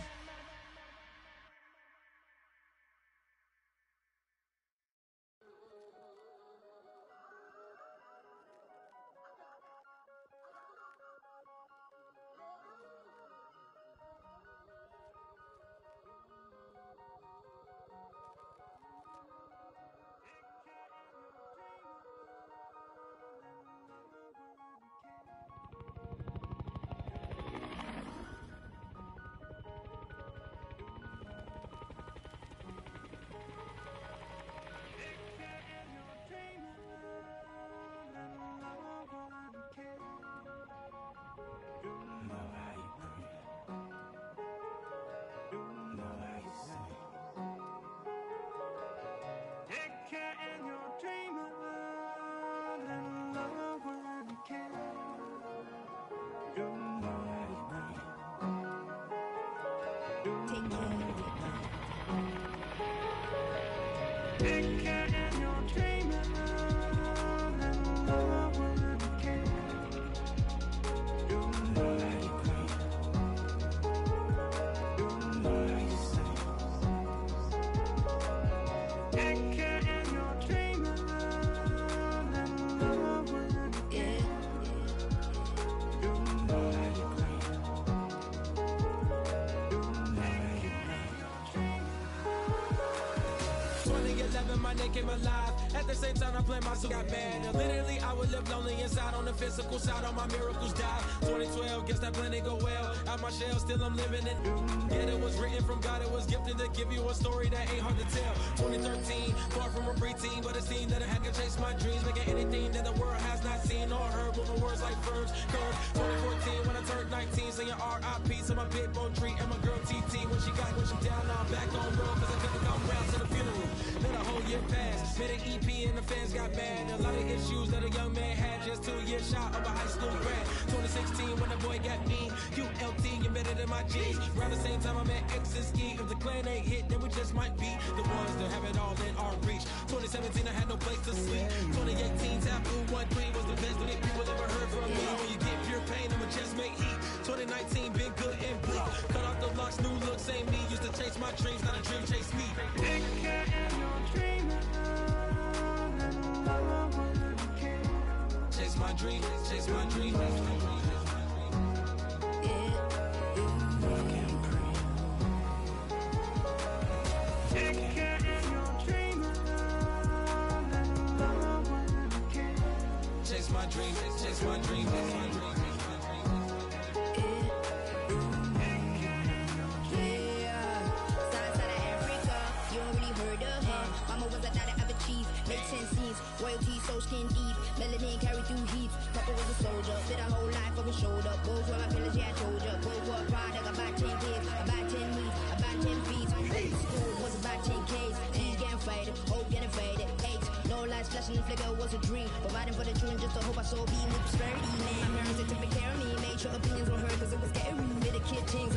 Came alive. At the same time, I play my got bad. And literally, I would live lonely inside. On the physical side, all my miracles died. twenty twelve, guess that plan didn't go well. Out my shell, still I'm living it. Yeah, it was written from God. It was gifted to give you a story that ain't hard to tell. twenty thirteen, far from a preteen, but it seemed that I had to chase my dreams, making anything that the world has not seen or heard. Moving words like verbs, curves. twenty fourteen, when I turned nineteen, saying R I P to my big bone tree and my girl T T. When she got, when she down, now I'm back on road, cause I couldn't come round to the funeral. Let a whole two-year pass. Made an E P and the fans got mad. A lot of issues that a young man had. Just two years shot of a high school grad. twenty sixteen when the boy got me. U L T embedded in my G's. Around the same time I met X and Ski. If the clan ain't hit, then we just might be the ones that have it all in our reach. twenty seventeen I had no place to sleep. twenty eighteen Taboo one three was the best that people ever heard from me. When you get pure pain, I'ma just make heat. twenty nineteen been good and bleak. Cut off the locks, new look, same me. Used to chase my dreams, not a dream chase me. Chase my dream, chase my dream. Chase my dream, chase my dream, chase my dream. Royalty so skin deep, melanin carry through heat. Papa was a soldier, did a whole life over shoulder. Both were my pillars, yeah I told ya. Both were a product, about ten kids, about ten meats, about ten feet. Old school was about ten K's. He's getting faded, hope getting faded. Eight, no lights flashing, the flicker was a dream. Providing for the children just to hope I saw beam with prosperity. Man, my parents they took care of me, made sure opinions were heard cause it was scary. Made a kid things,